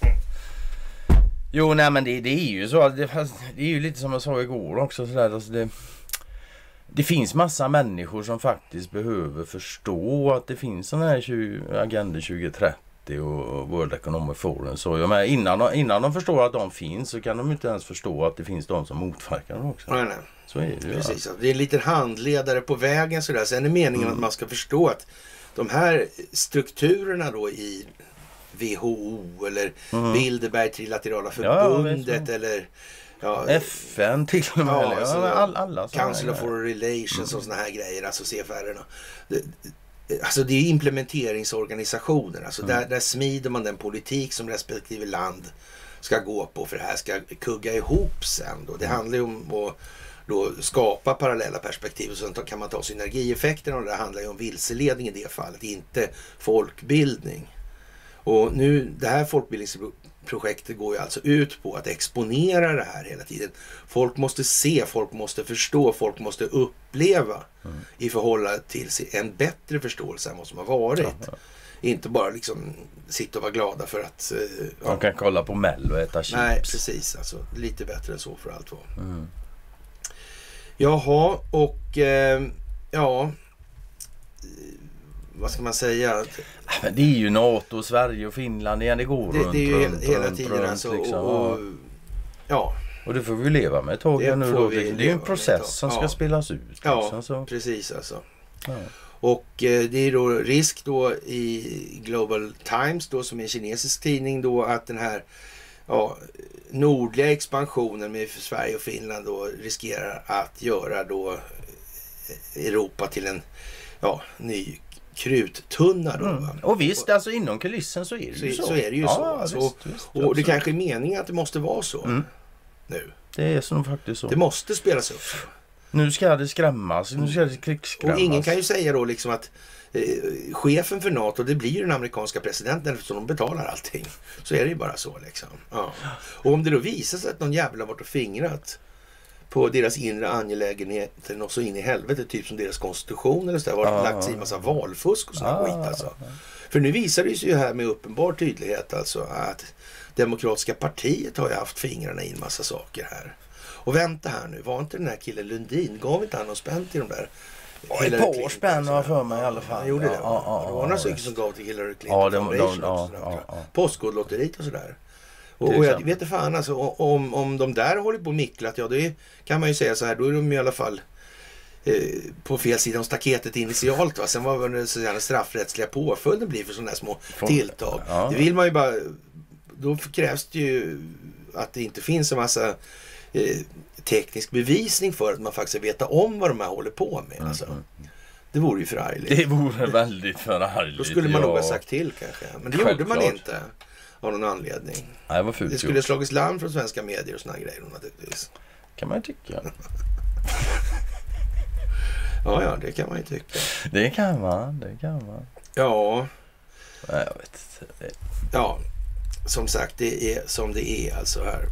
Jo, nej, men det är ju så. Det är ju lite som jag sa igår också. Sådär, alltså det finns massa människor som faktiskt behöver förstå att det finns sån här Agenda 2030 och World Economic Forum. Så jag menar, innan de förstår att de finns, så kan de inte ens förstå att det finns de som motverkar dem också. Nej. Så är det ju. Precis. Det är en liten handledare på vägen sådär. Sen är meningen att man ska förstå att de här strukturerna då i WHO eller Bilderberg Trilaterala förbundet eller FN till och med. Alla Council of Foreign Relations och såna här grejer, alltså CFR-erna. Alltså det är implementeringsorganisationer. Alltså där smider man den politik som respektive land ska gå på för det här ska kugga ihop sen då. Det handlar ju om att då skapa parallella perspektiv och så kan man ta synergieffekterna, och det handlar ju om vilseledning i det fallet, inte folkbildning. Och nu, det här folkbildningsprojektet går ju alltså ut på att exponera det här hela tiden. Folk måste se, folk måste förstå, folk måste uppleva i förhållande till en bättre förståelse än vad som har varit. Inte bara liksom sitta och vara glada för att... Man kan kolla på Mello och äta chips. Nej, precis. Alltså, lite bättre än så för allt var. Jaha, och vad ska man säga? Men det är ju NATO, och Sverige och Finland igen. Det går runt. Det är ju hela tiden alltså. Liksom. Och det får vi leva med ett tag nu då. Det är ju en process som ska spelas ut. Ja, så. Precis alltså. Ja. Och det är då risk då i Global Times då, som är en kinesisk tidning då, att den här nordliga expansionen med Sverige och Finland då riskerar att göra då Europa till en ny kruttunna då. Och visst, alltså inom kulissen så är det ju så. Så är det ju så. Alltså. Visst, och det kanske är meningen att det måste vara så nu. Det är som faktiskt så. Det måste spelas upp så. Nu ska det skrämmas. Nu ska det krigsskrämmas. Och ingen kan ju säga då liksom att chefen för NATO, det blir ju den amerikanska presidenten, eftersom de betalar allting. Så är det ju bara så liksom. Ja. Och om det då visar sig att någon jävla varit och fingrat på deras inre angelägenheter något så in i helvete, typ som deras konstitution eller så där, har lagt sig i en massa valfusk och sådana skit alltså. För nu visar det sig ju här med uppenbar tydlighet alltså att Demokratiska partiet har ju haft fingrarna i en massa saker här. Och vänta här nu, var inte den här killen Lundin, gav inte han någon spänn till de där? Ett par spänn var för mig i alla fall. Han gjorde det. Det var några stycken som gav till Hillary Clinton Postkodlotteriet och sådär. Och jag vet inte fan alltså, om de där håller på micklat, det kan man ju säga så här, då är de i alla fall på fel sida om staketet initialt, va? Sen vad den straffrättsliga påföljden blir för sådana här små tilltag. Det vill man ju bara, då krävs det ju att det inte finns en massa teknisk bevisning för att man faktiskt veta om vad de här håller på med. Alltså. Det vore ju förargligt. Det vore väldigt förargligt. Då skulle man nog ha sagt till kanske. Men det gjorde man inte av någon anledning. Nej, vad fult. Det skulle slagits larm från svenska medier och såna grejer naturligtvis. Kan man ju tycka. Ja, det kan man ju tycka. Det kan man. Ja. Nej, jag vet inte. Ja, som sagt, det är som det är alltså här.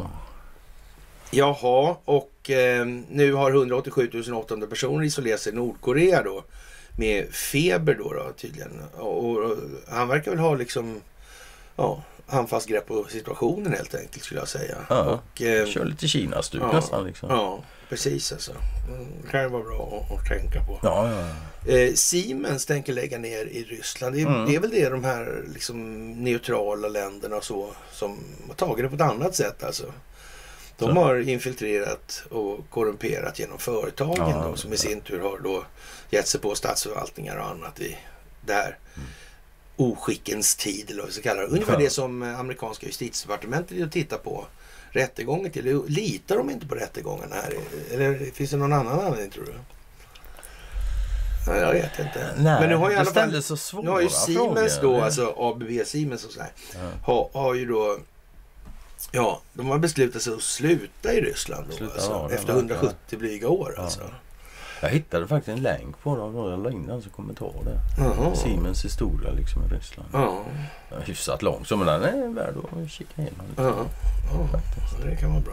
Jaha, och nu har 187 800 personer isolerat sig i Nordkorea då med feber då tydligen. Och han verkar väl ha liksom handfast grepp på situationen helt enkelt, skulle jag säga. Ja, och, kör lite Kina-stuk nästan liksom. Ja, precis alltså. Det kan ju vara bra att tänka på. Ja. Siemens tänker lägga ner i Ryssland. Det är väl det de här liksom neutrala länderna och så som har tagit det på ett annat sätt alltså. De har infiltrerat och korrumperat genom företagen då, som i sin tur har då gett sig på statsförvaltningar och annat i där oskickens tid, eller vad vi ska kalla det. Ungefär det som amerikanska justitiedepartementet tittar på rättegången till. Litar de inte på rättegången här? Eller finns det någon annan anledning, tror du? Nej, jag vet inte. Nej, men nu har ju i alla fall, så svåra nu har ju Siemens frågor. då, alltså ABB Siemens och så här, har ju då, ja, de har beslutat sig att sluta i Ryssland då, alltså, efter 170 blyga år alltså. Jag hittade faktiskt en länk på dem och jag la in den som kommentar där. Siemens historia liksom i Ryssland. Hyfsat lång, så men den är värd att kika igenom. Det kan vara bra,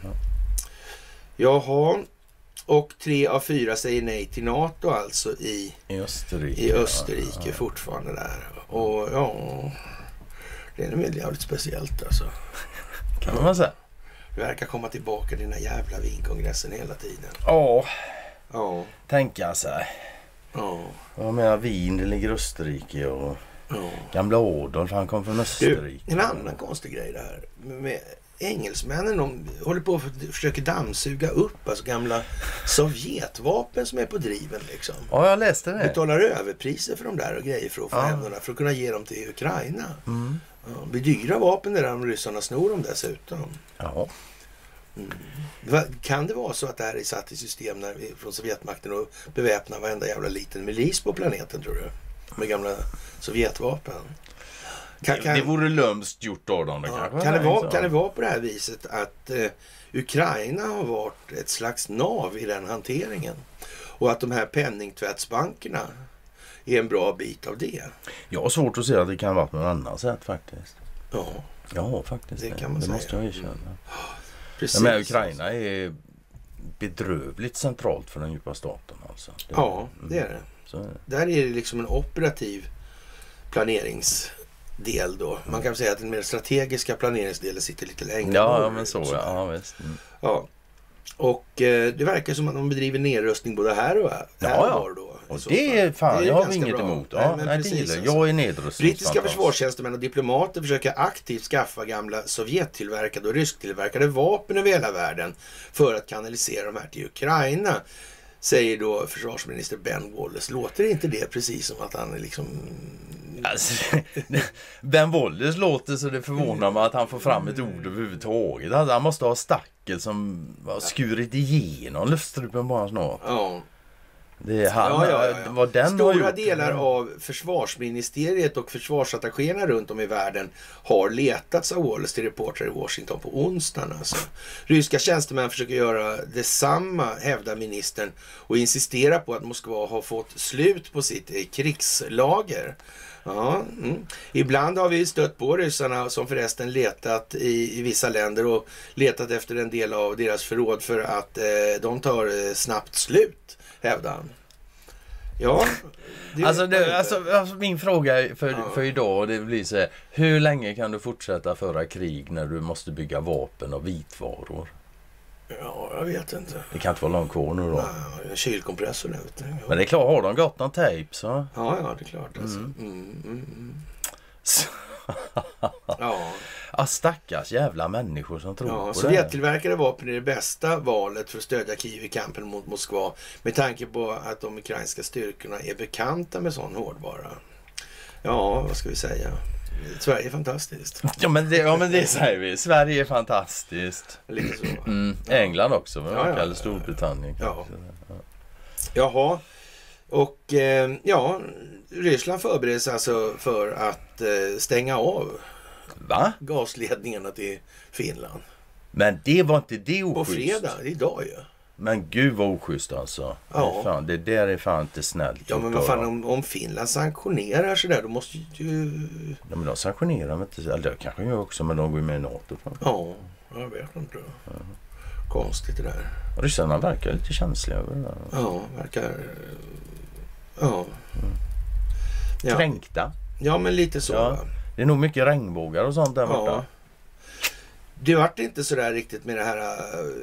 Jaha, och 3 av 4 säger nej till NATO alltså i Österrike fortfarande där. Och det är väl jävligt speciellt alltså. Kan man säga. Du verkar komma tillbaka till den här jävla Wienkongressen hela tiden. Ja. Tänka sig. Jag menar Wien, det ligger i Österrike och gamla Adolf, han kom från Österrike. En annan konstig grej det här med engelsmännen, de håller på att försöka dammsuga upp alltså gamla Sovjetvapen som är på driven liksom. Ja, jag läste det. Betalar överpriser för de där och grejer för att få hem dem för att kunna ge dem till Ukraina. Det blir dyra vapen där de ryssarna snor dem dessutom. Ja. Kan det vara så att det här är satt i system från Sovjetmakten och beväpna varenda jävla liten milis på planeten, tror du? Med gamla Sovjetvapen. Det vore lömskt gjort av dem. Kan det vara på det här viset att Ukraina har varit ett slags nav i den hanteringen? Och att de här penningtvättsbankerna är en bra bit av det? Jag har svårt att se att det kan vara på något annat sätt faktiskt. Ja, faktiskt. Det kan man säga. Måste jag erkänna. Precis. Men Ukraina är bedrövligt centralt för den djupa staten alltså. Det är det. Så. Där är det liksom en operativ planeringsdel då. Man kan säga att den mer strategiska planeringsdelen sitter lite längre. Ja, men så. Ja, visst. Ja. Och det verkar som att de bedriver nedrustning både här och var då. Och det är fan, jag har inget emot. Ja, nej, det gillar jag. Jag är nedrustning. Brittiska försvarstjänstemän och diplomater försöker aktivt skaffa gamla Sovjettillverkade och rysktillverkade vapen över hela världen för att kanalisera de här till Ukraina, säger då försvarsminister Ben Wallace. Låter inte det precis som att han är liksom... Alltså, Ben Wallace låter så det förvånar mig att han får fram ett ord överhuvudtaget. Alltså, han måste ha stackel som har skurit igenom luftstrupen bara snart. Ja. Det är han, vad den Stora delar av försvarsministeriet och försvarsattachéerna runt om i världen har letats av Wallace till reportrar i Washington på onsdagen. Alltså. Ryska tjänstemän försöker göra detsamma, hävdar ministern, och insistera på att Moskva har fått slut på sitt krigslager. Ibland har vi stött på ryssarna som förresten letat i vissa länder och letat efter en del av deras förråd för att de tar snabbt slut, hävdar han. Ja. Alltså min fråga för idag, det blir så här: hur länge kan du fortsätta föra krig när du måste bygga vapen och vitvaror? Ja, jag vet inte. Det kan inte vara långt kvar nu då. Nej, en kylkompressor nu. Men det är klart, har de gott någon tejp så? Ja, det är klart. Alltså. Ja, stackars jävla människor som tror på det. Sovjettillverkade vapen är det bästa valet för att stödja Kiev i kampen mot Moskva, med tanke på att de ukrainska styrkorna är bekanta med sån hårdvara. Ja, vad ska vi säga? Sverige är fantastiskt. Ja, men det säger vi. Sverige är fantastiskt. Lite så. England också, men eller Storbritannien. Jaha. Och Ryssland förbereder sig alltså för att stänga av gasledningarna till Finland. Men det var inte det oschysst. På fredag, idag ju. Men gud vad oschysst alltså. Ja. Fan, det där är fan inte snällt. Ja, men vad fan, om Finland sanktionerar sådär, då måste ju... Ja, men de sanktionerar inte. Eller det kanske gör också, men de går med i NATO. Ja, jag vet inte. Konstigt det där. Ryssarna verkar lite känsliga över det där. Ja, verkar... Ja. Kränkta. Ja, men lite så. Ja. Det är nog mycket regnbågar och sånt där borta. Ja. Det vart inte sådär riktigt med det här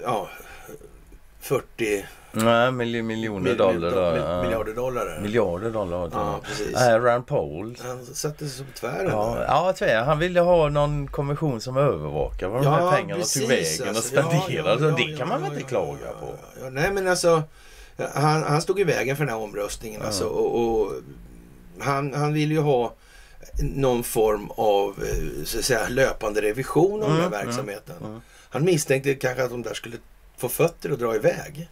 40 miljoner dollar. miljarder dollar. Miljarder dollar. Ja, precis. Rand Paul. Han satte sig på tvären. Ja, tvär. Han ville ha någon kommission som övervakar vad de här pengarna tog vägen och spenderade. Det kan man väl inte klaga på. Ja, nej, men alltså han stod i vägen för den här omröstningen. Alltså, och han ville ju ha någon form av så att säga, löpande revision av den här verksamheten. Han misstänkte kanske att de där skulle få fötter och dra iväg.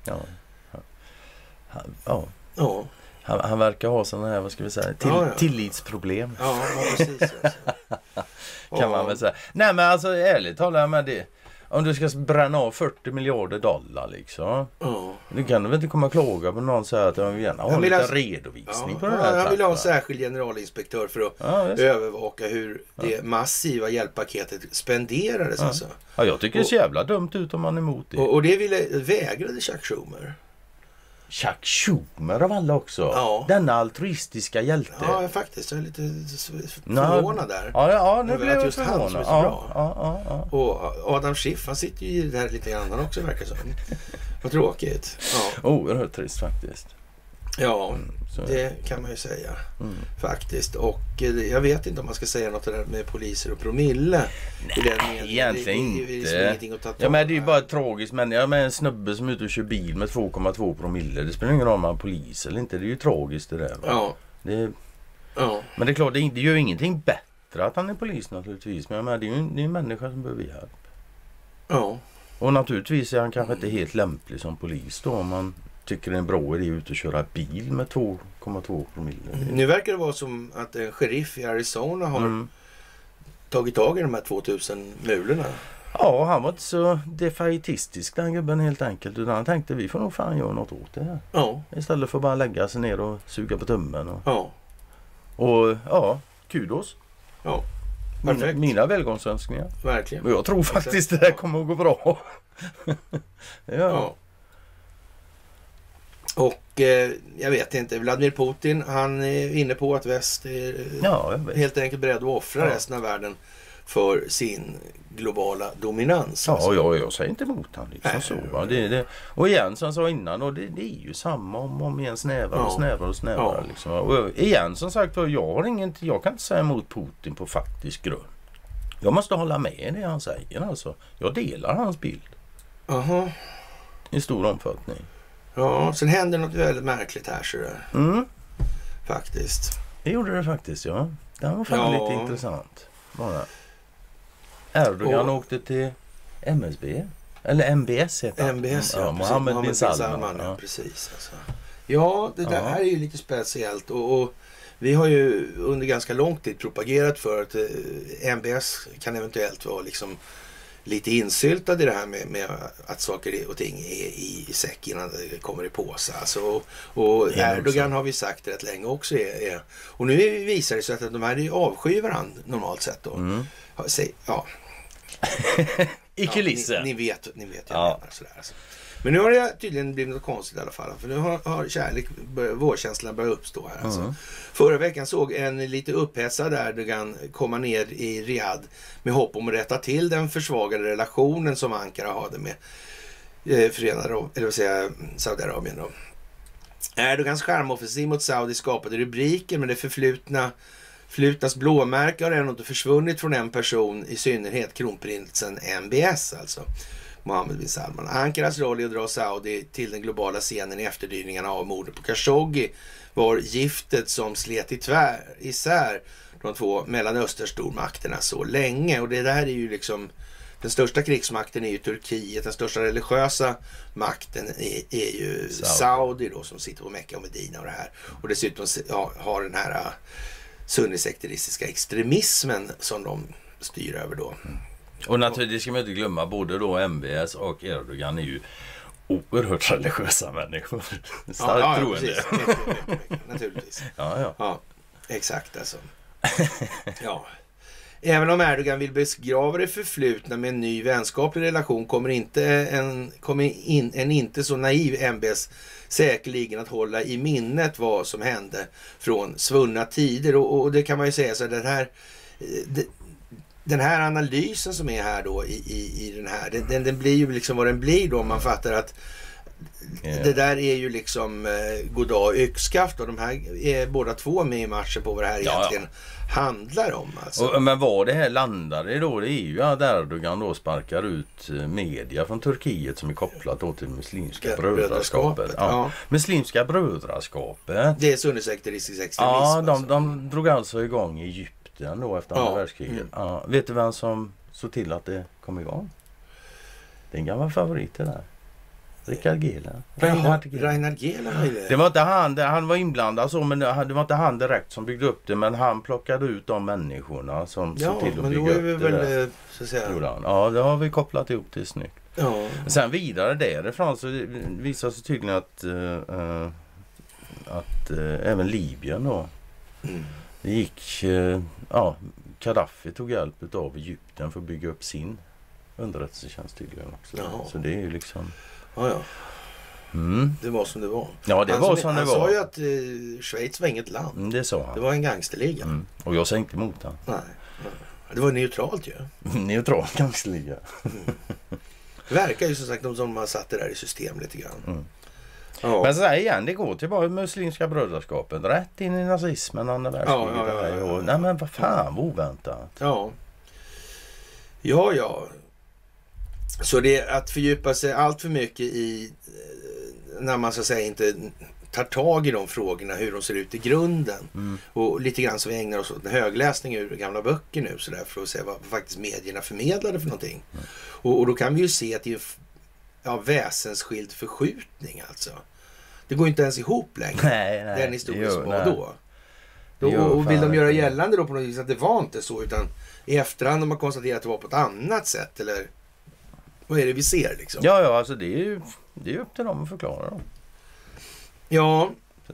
Han verkar ha sådana här, vad ska vi säga, tillitsproblem. Ja, precis. Alltså. Kan man väl säga. Nej, men alltså ärligt talat med det. Om du ska bränna av 40 miljarder dollar liksom. Du kan väl inte komma och klaga på någon och säga att jag vill gärna ha lite redovisning på det här. Han vill ha en särskild generalinspektör för att övervaka hur det massiva hjälppaketet spenderades. Alltså. Ja, jag tycker det ser jävla dumt ut om man är emot det. Och det vägrade Chuck Schumer. Chuck Schumer av alla också. Ja. Denna altruistiska hjälte. Ja, faktiskt. Jag är lite förvånad där. Ja, nu blev jag just han som är så bra. Och Adam Schiff, han sitter ju där lite grann också, verkar som. Vad tråkigt. Oerhört trist faktiskt. Ja, det kan man ju säga. Faktiskt. Och jag vet inte om man ska säga något där med poliser och promille. Nej, egentligen inte. Ja, men det är ju bara tragiskt. Men en snubbe som är ute och kör bil med 2,2 promille. Det spelar ingen roll om man är polis eller inte. Det är ju tragiskt det där. Va? Ja. Men det är klart, det gör ju ingenting bättre att han är polis naturligtvis. Men det är ju en människa som behöver hjälp. Ja. Och naturligtvis är han kanske inte helt lämplig som polis då, om man tycker det är en bra idé ut att köra bil med 2,2 promille. Nu verkar det vara som att en sheriff i Arizona har tagit tag i de här 2000 mulorna. Ja, han var inte så defaitistisk den gubben helt enkelt. Utan han tänkte vi får nog fan göra något åt det här. Ja. Istället för att bara lägga sig ner och suga på tummen. Och kudos. Ja. Mina välgångsönskningar. Verkligen. Och jag tror faktiskt det här kommer att gå bra. Ja. Och jag vet inte, Vladimir Putin, han är inne på att väst är helt enkelt beredd att offra resten av världen för sin globala dominans. Jag säger inte emot han liksom så. Va? Och igen som jag sa innan, och det är ju samma om igen snävare. Liksom. Och igen som sagt, jag kan inte säga emot Putin på faktisk grund. Jag måste hålla med det han säger alltså. Jag delar hans bild. I stor omfattning. Ja, sen hände något väldigt märkligt här så det. Faktiskt. Det gjorde det faktiskt, ja. Det var fan lite intressant. Bara. Erdogan åkte till MSB. Eller MBS heter det. MBS, Mohammed bin Salman. Ja, precis. Alltså. Ja, det där här är ju lite speciellt. Och vi har ju under ganska lång tid propagerat för att MBS kan eventuellt vara liksom lite insyltad i det här med att saker och ting är i säck innan det kommer i påse. Alltså, och Erdogan har vi sagt rätt länge också är. Och nu visar det sig att de här avskyr varandra normalt sett då. I kulissen. Ni vet jag menar sådär alltså. Men nu har det tydligen blivit något konstigt i alla fall. För nu har vårkänslan börjat uppstå här. Alltså. Förra veckan såg en lite upphetsad Erdogan komma ner i Riyadh med hopp om att rätta till den försvagade relationen som Ankara hade med Saudiarabien. Då. Erdogans skärmoffensiv mot Saudi skapade rubriker, men det förflutnas blåmärke har ännu inte försvunnit från en person, i synnerhet kronprinsen MBS alltså. Mohammed bin Salman. Ankaras roll i att dra Saudi till den globala scenen i efterdyningarna av mordet på Khashoggi var giftet som slet isär de två Mellanösternstormakterna så länge. Och det där är ju liksom, den största krigsmakten är ju Turkiet, den största religiösa makten är ju Saudi då, som sitter på Mecka och Medina och det här. Och dessutom har den här sunnisekteristiska extremismen som de styr över då. Och naturligtvis ska man inte glömma, både då MBS och Erdogan är ju oerhört religiösa människor. Starkt troende. Naturligtvis. Ja, exakt alltså. Ja. Även om Erdogan vill begrava det förflutna med en ny vänskaplig relation kommer en inte så naiv MBS säkerligen att hålla i minnet vad som hände från svunna tider. Och det kan man ju säga så att den här den här analysen som är här då i den här, den blir ju liksom vad den blir då, om man fattar att det där är ju liksom goddag och yxskaft, och de här är båda två med i matchen på vad det här egentligen handlar om. Alltså. Men vad det här landar i då, det är ju att Erdogan då sparkar ut media från Turkiet som är kopplat då till Muslimska brödraskapet. Ja. Muslimska brödraskapet. Det är sunnisekteristisk extremism. Ja, alltså. de drog alltså igång i Egypten då efter andra världskriget. Ja. Vet du vem som såg till att det kom igång? Det är en gammal favorit det där. Rickard Gehlen. Reinhard Gehlen. Det var inte han var inblandad så, men det var inte han direkt som byggde upp det, men han plockade ut de människorna som såg till att bygga upp det där. Så att säga. Ja, det har vi kopplat ihop till snyggt. Ja. Sen vidare därifrån så visar sig tydligen att även Libyen då det gick, Gaddafi tog hjälp av Egypten för att bygga upp sin underrättelsetjänst tydligen också. Ja. Så det är ju liksom... Ja. Det var som det var. Ja, det var som det var. Han sa ju att Schweiz var inget land. Det sa han. Det var en gangsterliga. Och jag sänkte emot han. Nej. Det var neutralt ju. Neutral gangsterliga. Det verkar ju som sagt som har satt det där i system lite grann. Ja. Men så här igen, det går tillbaka Muslimska brödraskapet. Rätt in i nazismen, andra världskriget. Ja. Nej men vad fan, oväntat. Ja. Så det är att fördjupa sig allt för mycket i när man så att säga inte tar tag i de frågorna, hur de ser ut i grunden. Och lite grann så vi ägnar oss åt en högläsning ur gamla böcker nu så där, för att se vad faktiskt medierna förmedlade för någonting. Och då kan vi ju se att det är väsensskild förskjutning alltså. Det går inte ens ihop längre. Nej, den historien som var då. Och vill de göra gällande då på något vis att det var inte så, utan i efterhand de har konstaterat att det var på ett annat sätt, eller vad är det vi ser liksom? Ja, alltså det är ju upp till dem att förklara dem. Ja.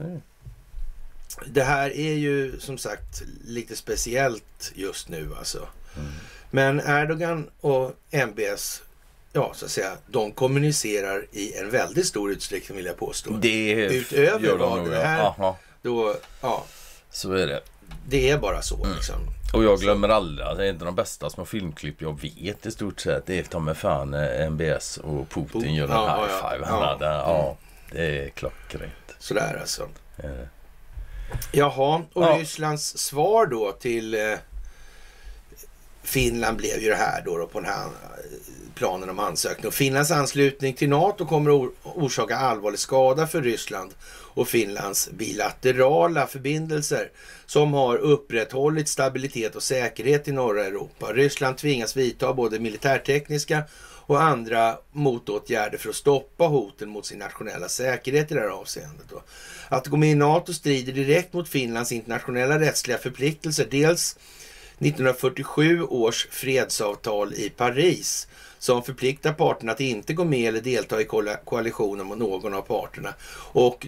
Det här är ju som sagt lite speciellt just nu alltså. Men Erdogan och MBS, så att säga, de kommunicerar i en väldigt stor utsträckning, vill jag påstå. Utöver vad det här då, så är det. Det är bara så liksom. Och jag glömmer aldrig att det är inte de bästa små filmklipp jag vet i stort sett. Det är ta med fan MBS och Putin gör en high five. Det är klockrent. Sådär alltså. Jaha, och Rysslands svar då till Finland blev ju det här då på den här planen om ansökning. Och Finlands anslutning till NATO kommer att orsaka allvarlig skada för Ryssland och Finlands bilaterala förbindelser som har upprätthållit stabilitet och säkerhet i norra Europa. Ryssland tvingas vidta både militärtekniska och andra motåtgärder för att stoppa hoten mot sin nationella säkerhet i det här avseendet. Att gå med i NATO strider direkt mot Finlands internationella rättsliga förpliktelser. Dels 1947 års fredsavtal i Paris som förpliktar parterna att inte gå med eller delta i koalitionen mot någon av parterna. Och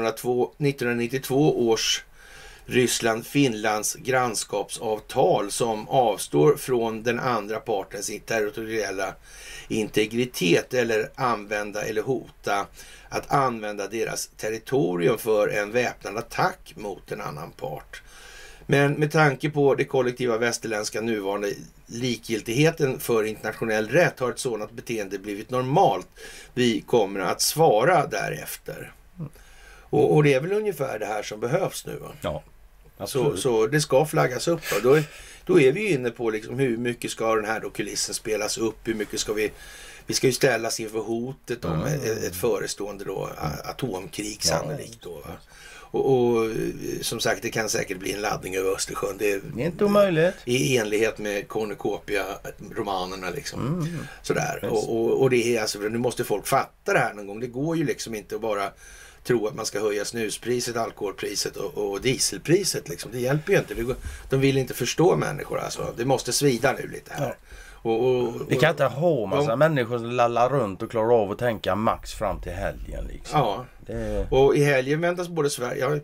1992 års Ryssland-Finlands grannskapsavtal som avstår från den andra partens territoriella integritet eller använda eller hota att använda deras territorium för en väpnad attack mot en annan part. Men med tanke på det kollektiva västerländska nuvarande likgiltigheten för internationell rätt har ett sådant beteende blivit normalt. Vi kommer att svara därefter. Och det är väl ungefär det här som behövs nu, va? Ja. Så det ska flaggas upp. Då är vi inne på liksom hur mycket ska den här då kulissen spelas upp, hur mycket ska vi ska ju ställas inför hotet om ett förestående då atomkrig sannolikt då, va? Och som sagt, det kan säkert bli en laddning över Östersjön. Det är inte omöjligt. I enlighet med Cornucopia-romanerna liksom. Sådär. Och det är alltså, nu måste folk fatta det här någon gång. Det går ju liksom inte att bara tro att man ska höja snuspriset, alkoholpriset och dieselpriset liksom. Det hjälper ju inte. De vill inte förstå människor alltså. Det måste svida nu lite här. Ja. Vi kan inte ha massa människor som lallar runt och klarar av att tänka max fram till helgen liksom. Ja. Och i helgen väntas både Sverige,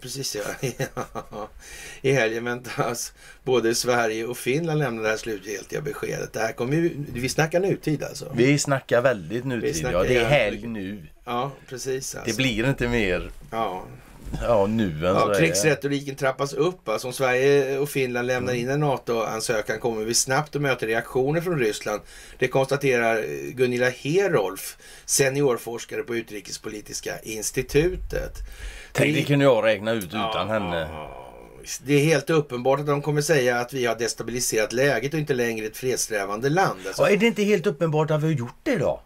i helgen väntas både Sverige och Finland lämna det här slutgiltiga beskedet. Det här kommer ju, vi snackar nutid alltså. Vi snackar väldigt nutid, det är helg nu. Ja, precis. Alltså. Det blir inte mer krigsretoriken trappas upp. Alltså om Sverige och Finland lämnar in en NATO-ansökan kommer vi snabbt att möta reaktioner från Ryssland. Det konstaterar Gunilla Herolf, seniorforskare på Utrikespolitiska institutet. Det kunde jag räkna ut utan henne. Det är helt uppenbart att de kommer säga att vi har destabiliserat läget och inte längre ett fredssträvande land. Alltså. Är det inte helt uppenbart att vi har gjort det då?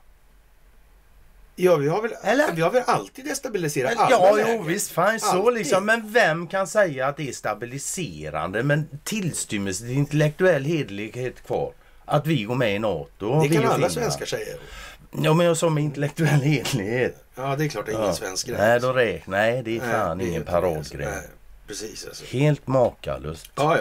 Ja, vi har väl alltid destabiliserat alla lägen. Jo, visst, fan så liksom. Men vem kan säga att det är stabiliserande? Men tillstymmelse till intellektuell hederlighet kvar. Att vi går med i NATO. Det kan alla svenskar säga. Ja, men jag sa med intellektuell hederlighet. Ja, det är klart det är ingen svensk grej. Nej, det är fan ingen paradgrej. Precis alltså. Helt makalöst. Ja.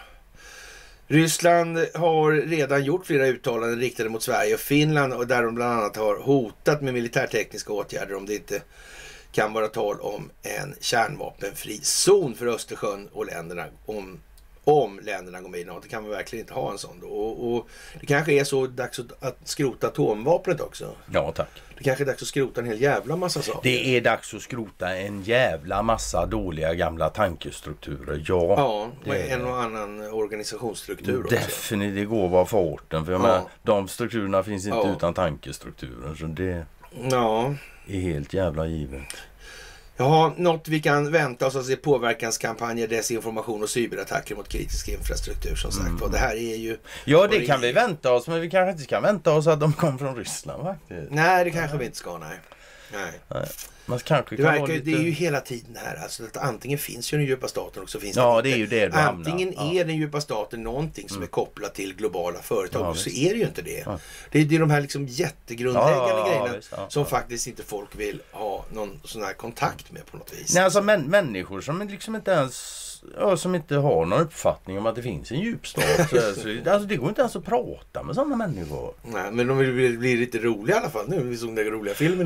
Ryssland har redan gjort flera uttalanden riktade mot Sverige och Finland och där de bland annat har hotat med militärtekniska åtgärder om det inte kan vara tal om en kärnvapenfri zon för Östersjön och länderna om länderna går med i NATO. Det kan man verkligen inte ha en sån då. Och det kanske är så dags att skrota atomvapnet också. Ja, tack. Det kanske är dags att skrota en hel jävla massa saker. Det är dags att skrota en jävla massa dåliga gamla tankestrukturer. Ja, en och annan organisationsstruktur också. Definitivt, det går var farten. För jag menar, de strukturerna finns inte utan tankestrukturer. Så det är helt jävla givet. Ja, något vi kan vänta oss att se påverkanskampanjer, desinformation och cyberattacker mot kritisk infrastruktur som sagt. Och det här är ju... Ja, det kan vi vänta oss, men vi kanske inte kan vänta oss att de kommer från Ryssland faktiskt. Nej, det kanske vi inte ska, nej. Man kanske kan lite... Det är ju hela tiden här. Alltså, att antingen finns ju den djupa staten och så finns det inte. Det är ju det du antingen är den djupa staten någonting som är kopplat till globala företag och så är det ju inte det. Det är de här liksom jättegrundläggande grejerna som faktiskt inte folk vill ha någon sån här kontakt med på något vis. Nej, alltså människor som liksom inte ens som inte har någon uppfattning om att det finns en djup stat. Alltså det går inte ens att prata med sådana människor. Nej, men de vill bli lite roliga i alla fall nu. Vi såg den roliga filmen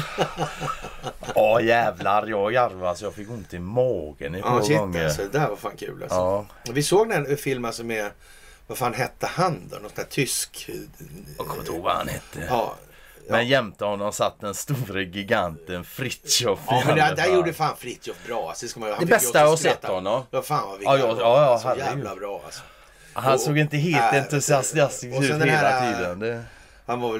igår. Jävlar, jag garvade så jag fick ont i magen i gånger. Alltså, det där var fan kul alltså. Vi såg den filmen som är, vad fan hette han då? Något där tysk. Jag kommer inte ihåg vad han hette. Ja. Men jämte honom satt den stora giganten Fritjof. Ja, men där gjorde fan Fritjof bra. Alltså, det bästa jag har sett honom. Ja, fan vad vi så jävla bra alltså. Han såg inte helt entusiastisk ut hela tiden. Han var väl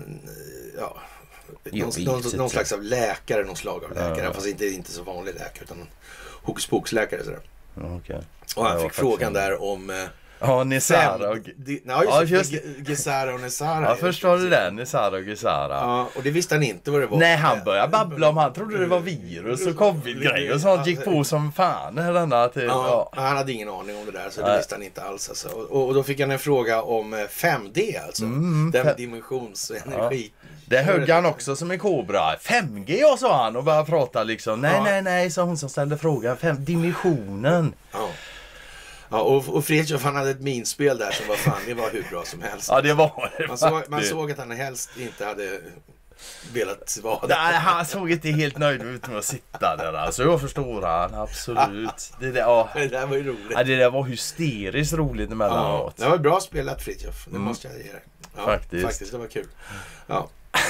någon slags av läkare, någon slag av läkare. Fast inte så vanlig läkare utan någon hokus pokus läkare sådär. Okay. Och han fick frågan där om... Nesara och... Gesara och Nesara. Ja, förstår du det? Nesara och Gesara. Ja, och det visste han inte vad det var. Nej, han började babbla om han trodde det var virus och covid-grejer och sånt gick på som fan. Han hade ingen aning om det där så det visste han inte alls. Alltså. Och då fick han en fråga om 5D alltså. Den dimensions- och energi. Det högg han också som en kobra. 5G sa han och började prata liksom. Nej, sa hon som ställde frågan. Dimensionen. Ja, och Fritjof han hade ett minspel där som var fan, det var hur bra som helst. Ja, det var det. Man såg att han helst inte hade velat vara där. Nej, han såg inte helt nöjd ut med att sitta där. Alltså, jag förstår han, absolut. Det där var ju roligt. Ja, det där var hysteriskt roligt emellanåt. Ja, det var bra spelat Fritjof, det måste jag ge dig. Ja, faktiskt, det var kul. Ja.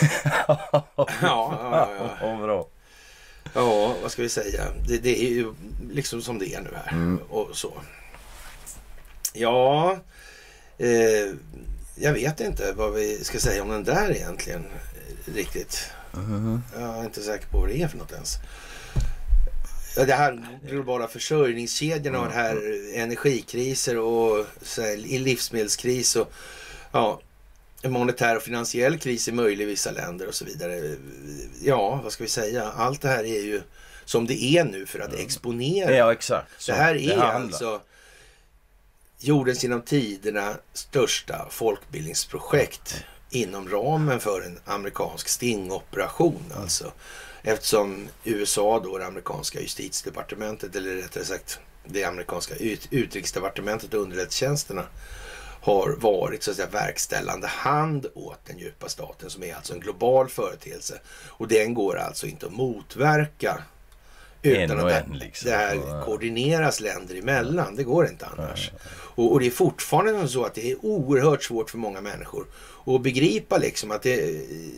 Ja, bra. Ja, vad ska vi säga? Det är ju liksom som det är nu här. Och så. Ja, jag vet inte vad vi ska säga om den där egentligen riktigt. Jag är inte säker på vad det är för något ens. Det här globala försörjningskedjorna och det här energikriser och så här, livsmedelskris och en monetär och finansiell kris är möjlig i vissa länder och så vidare. Ja, vad ska vi säga? Allt det här är ju som det är nu för att exponera. Ja, exakt. Så det här är alltså jordens genom tiderna största folkbildningsprojekt inom ramen för en amerikansk stingoperation alltså. Eftersom USA då, det amerikanska justitiedepartementet eller rättare sagt det amerikanska utrikesdepartementet och underrättelsetjänsterna har varit så att säga verkställande hand åt den djupa staten som är alltså en global företeelse och den går alltså inte att motverka utan att det här koordineras länder emellan. Det går inte annars. Och det är fortfarande så att det är oerhört svårt för många människor att begripa liksom att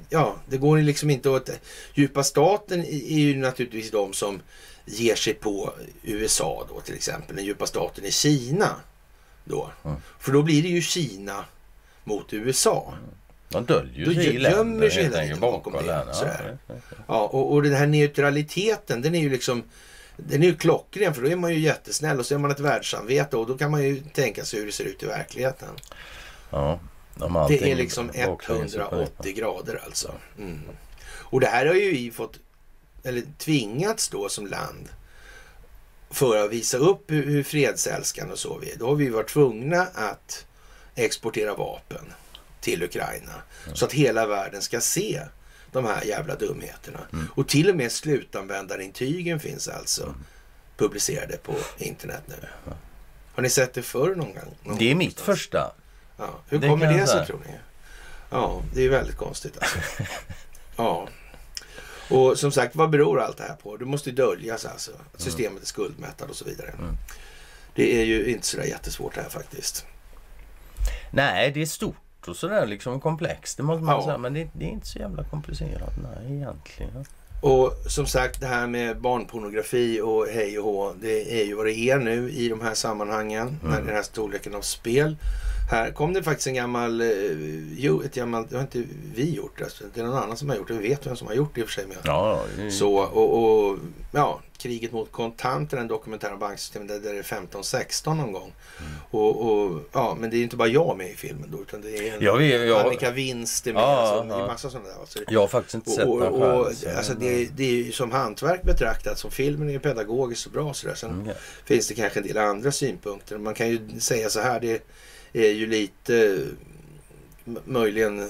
ja, det går liksom inte åt... Djupa staten är ju naturligtvis de som ger sig på USA då till exempel. Den djupa staten i Kina då. För då blir det ju Kina mot USA. De döljer då sig gömmer sig hela tiden bakom det. Ja, och den här neutraliteten, den är ju liksom... Den är ju klockren, för då är man ju jättesnäll och så är man ett världssamvete och då kan man ju tänka sig hur det ser ut i verkligheten. Ja, det är liksom 180 grader alltså. Och det här har ju vi fått, eller tvingats då som land för att visa upp hur fredsälskande och så vi är. Då har vi varit tvungna att exportera vapen till Ukraina så att hela världen ska se de här jävla dumheterna. Och till och med slutanvändarintygen finns alltså publicerade på internet nu. Har ni sett det förr någon gång? Det är mitt första. Ja. Hur kommer det sig tror ni? Ja, det är väldigt konstigt alltså. Ja. Och som sagt, vad beror allt det här på? Det måste ju döljas alltså. Systemet är skuldmättad och så vidare. Det är ju inte sådär jättesvårt det här faktiskt. Nej, det är stort och sådär liksom komplext. Det måste man säga, men det är inte så jävla komplicerat. Nej, egentligen. Och som sagt, det här med barnpornografi och hej och hå, det är ju vad det är nu i de här sammanhangen. När den här storleken av spel. Här kom det faktiskt en gammal, det har inte vi gjort, alltså. Det är någon annan som har gjort det. Vi vet vem som har gjort det i och för sig med. Ja, Så, och ja, kriget mot kontanter, en dokumentär om banksystemet, där det är 15-16 någon gång. Och ja, men det är inte bara jag med i filmen då, utan det är Annika Winst är med, alltså, det är massa sådana där. Alltså, jag har faktiskt inte sett den själv. Alltså det är ju som hantverk betraktat, som filmen är pedagogiskt och bra sådär. Sen finns det kanske en del andra synpunkter. Man kan ju säga så här, det är ju lite möjligen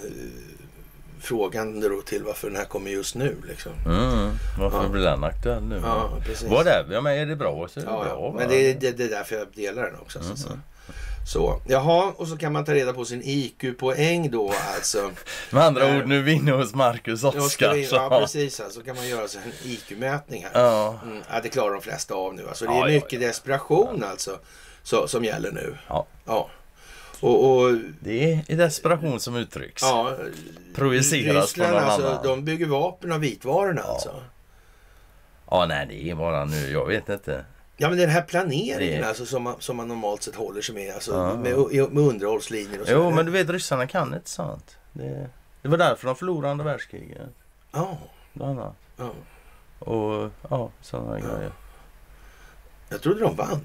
frågan då till varför den här kommer just nu liksom. Varför blir den aktuell nu? Ja, precis. Vad är det? Ja, men är det bra så är det bra. Men det är därför jag delar den också. Så, jaha, och så kan man ta reda på sin IQ-poäng då alltså. Med andra ord, nu vinner hos Marcus Oskar. Ja, precis. Så kan man göra så en IQ-mätning här. Ja, det klarar de flesta av nu. Alltså, det är mycket desperation alltså som gäller nu. Ja. Och det är desperation som uttrycks. Ja, projiceras Ryssland, på någon annan. De bygger vapen av vitvarorna alltså. Ja, nej, det är bara nu. Jag vet inte. Ja, men den här planeringen alltså, som man normalt sett håller sig med. Alltså, med underhållslinjer och så. Jo, men du vet, ryssarna kan inte sånt. Det var därför de förlorade andra världskriget. Ja. Bland annat. Ja. Och sådana grejer. Jag trodde de vann.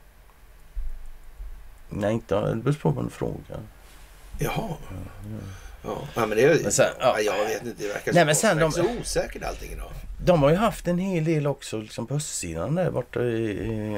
Nej, inte. Det beror på en fråga. Jaha. Ja, men det är... Men sen, jag vet inte, det verkar så osäkert allting idag. De har ju haft en hel del också liksom på östsidan där borta i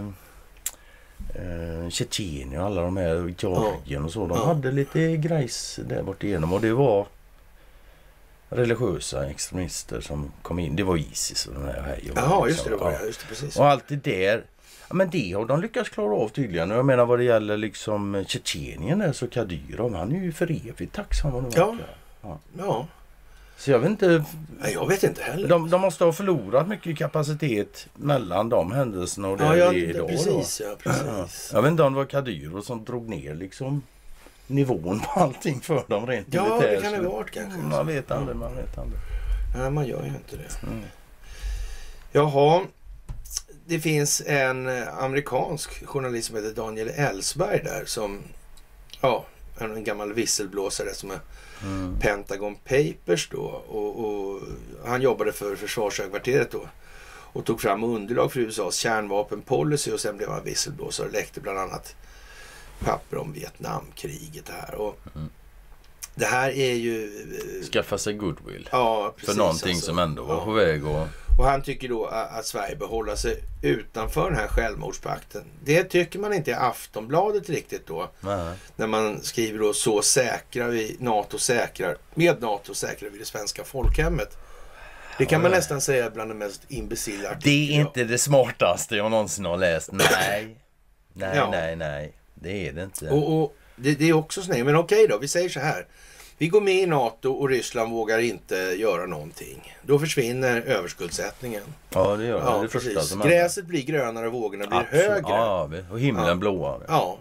Tjetjenien och alla de här Georgien och så. De hade lite grejs där bort igenom och det var religiösa extremister som kom in. Det var ISIS och den här. Ja, just det, just det, precis. Och allt det där. Ja, men det har de lyckats klara av tydligen. Jag menar vad det gäller liksom Tjetjenien där, så Kadyrov, han är ju för evigt tacksam. Ja. Så jag vet inte. Nej, jag vet inte heller. De måste ha förlorat mycket kapacitet mellan de händelserna och det är idag. Precis. Jag vet inte om det var Kadyrov som drog ner liksom nivån på allting för dem rent militärt. Ja, det kan det ha varit kanske. Man vet aldrig. Nej, man gör ju inte det. Jaha. Det finns en amerikansk journalist som heter Daniel Ellsberg där som en gammal visselblåsare som är Pentagon Papers då och han jobbade för försvarshögkvarteret då och tog fram underlag för USAs kärnvapenpolicy och sen blev han visselblåsare och läckte bland annat papper om Vietnamkriget här och det här är ju... Skaffa sig goodwill. Ja, precis. För någonting som ändå var på väg och han tycker då att Sverige bör hålla sig utanför den här självmordspakten. Det tycker man inte i Aftonbladet riktigt då. Nej. När man skriver då så säkrar vi NATO säkrar vi det svenska folkhemmet. Det kan man nästan säga bland de mest imbecilla artiklar. Det är inte det smartaste jag någonsin har läst. Nej. Det är det inte. Och det är också snägt. Men okej då, vi säger så här. Vi går med i NATO och Ryssland vågar inte göra någonting. Då försvinner överskuldsättningen. Ja, det gör det. Gräset blir grönare och vågorna blir högre. Ja, och himlen blåare. Ja.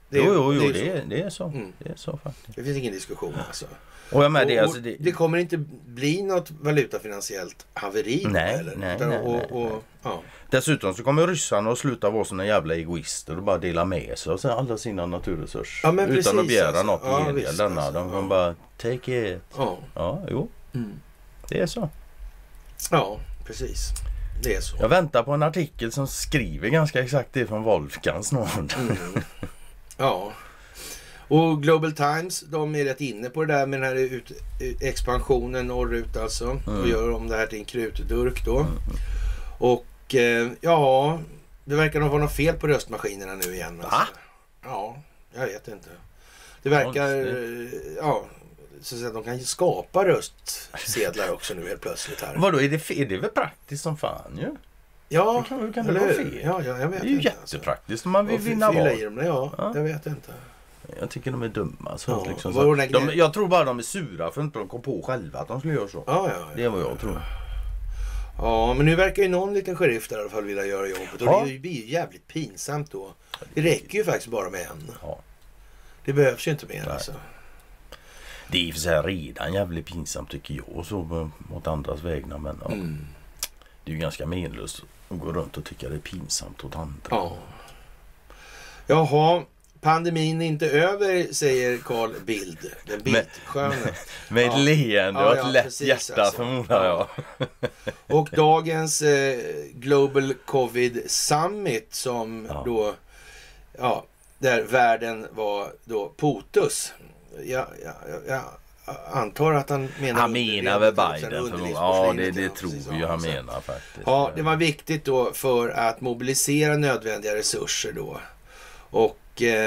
Det är så. Det är så faktiskt. Det finns ingen diskussion alltså. Och jag med det kommer inte bli något valutafinansiellt haveri. Nej. Ja. Dessutom så kommer ryssarna att sluta vara såna jävla egoister och bara dela med sig av alla sina naturresurser. Utan att begära något i gengäld. De kommer bara take it. Ja, jo. Det är så. Ja, precis. Det är så. Jag väntar på en artikel som skriver ganska exakt det från Wolfgang snart. Ja. Och Global Times, de är rätt inne på det där med den här expansionen norrut alltså. Och gör om det här till en krutdurk då. Och ja, det verkar nog vara något fel på röstmaskinerna nu igen. Alltså. Ja, jag vet inte. Det verkar, så att säga, de kan ju skapa röstsedlar också nu helt plötsligt här. Vadå, är det väl praktiskt som fan ju? Ja, hur kan det vara fel? Ja, jag vet det är ju inte, jättepraktiskt om man vill vinna val. Jag vet inte. Jag tycker de är dumma. Så Ja, liksom, så. Jag tror bara de är sura för att inte de kom på själva att de skulle göra så. Det är vad jag tror. Ja, men nu verkar ju någon liten sheriff där i alla fall vilja göra jobbet. Och det blir ju jävligt pinsamt då. Det räcker ju faktiskt bara med en. Ja. Det behövs ju inte mer alltså. Det är i och för sig redan jävligt pinsamt tycker jag. Och så mot andras vägnar. Men det är ju ganska menlöst att gå runt och tycka det är pinsamt åt andra. Ja. Jaha. Pandemin är inte över, säger Carl Bildt. Den bildsköne. Med ett leende och ett lätt precis, hjärta alltså. Förmodar jag. Och dagens Global Covid Summit som då, där världen var då POTUS. Jag antar att han menar... Han menar väl Biden. Ja, det tror jag han menar faktiskt. Ja, det var viktigt då för att mobilisera nödvändiga resurser då. Och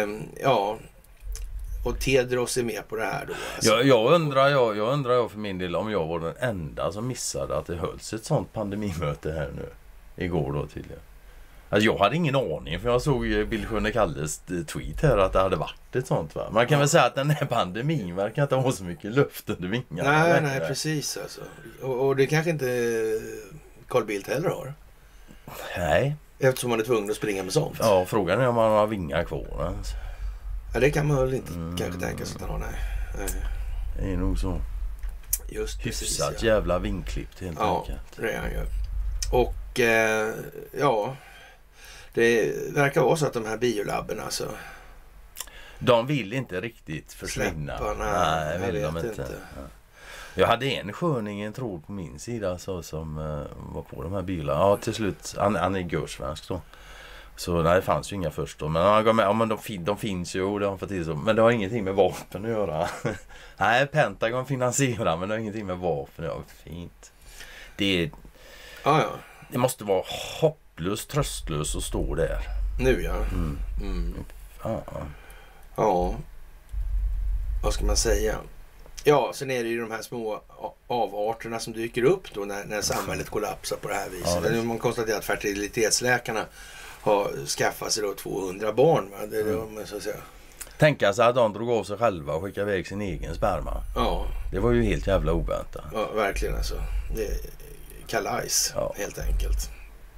och Tedros är med på det här då. Alltså. Jag undrar för min del om jag var den enda som missade att det hölls ett sånt pandemimöte här nu. Igår då tydligen. Alltså jag hade ingen aning för jag såg Bill Schöne-Kalles tweet här att det hade varit ett sånt va. Man kan väl säga att den här pandemin verkar inte ha så mycket luft under vingarna. Nej precis alltså. Och det kanske inte Carl Bildt heller har. Nej. Eftersom man är tvungen att springa med sånt. Ja, frågan är om man har vingar kvar. Alltså. Ja, det kan man väl inte kanske tänka sig att han har, nej. Det är nog så. Just precis, hyfsat jävla vinklippt helt enkelt. Ja, det är han ju. Och det verkar vara så att de här biolabben alltså... De vill inte riktigt försvinna. Nej, vill de inte. Ja. Jag hade en sköning, en tråd på min sida så, som var på de här bilarna. Ja, till slut, han är görsvensk då. Så nej, det fanns ju inga först då. Men han gav med, men de finns ju, det har fått till så. Men det har ingenting med vapen att göra. Nej, Pentagon finansierar, men det har ingenting med vapen att göra. Fint. Det måste vara hopplöst, tröstlöst att stå där. Nu Ja. Vad ska man säga? Ja, sen är det ju de här små avarterna som dyker upp då när samhället kollapsar på det här viset. Ja, man konstaterar att fertilitetsläkarna har skaffat sig då 200 barn. Va? Det så att säga. Tänka sig att de drog av sig själva och skickade iväg sin egen sperma. Ja. Det var ju helt jävla oväntat. Ja, verkligen alltså. Det är kalajs helt enkelt.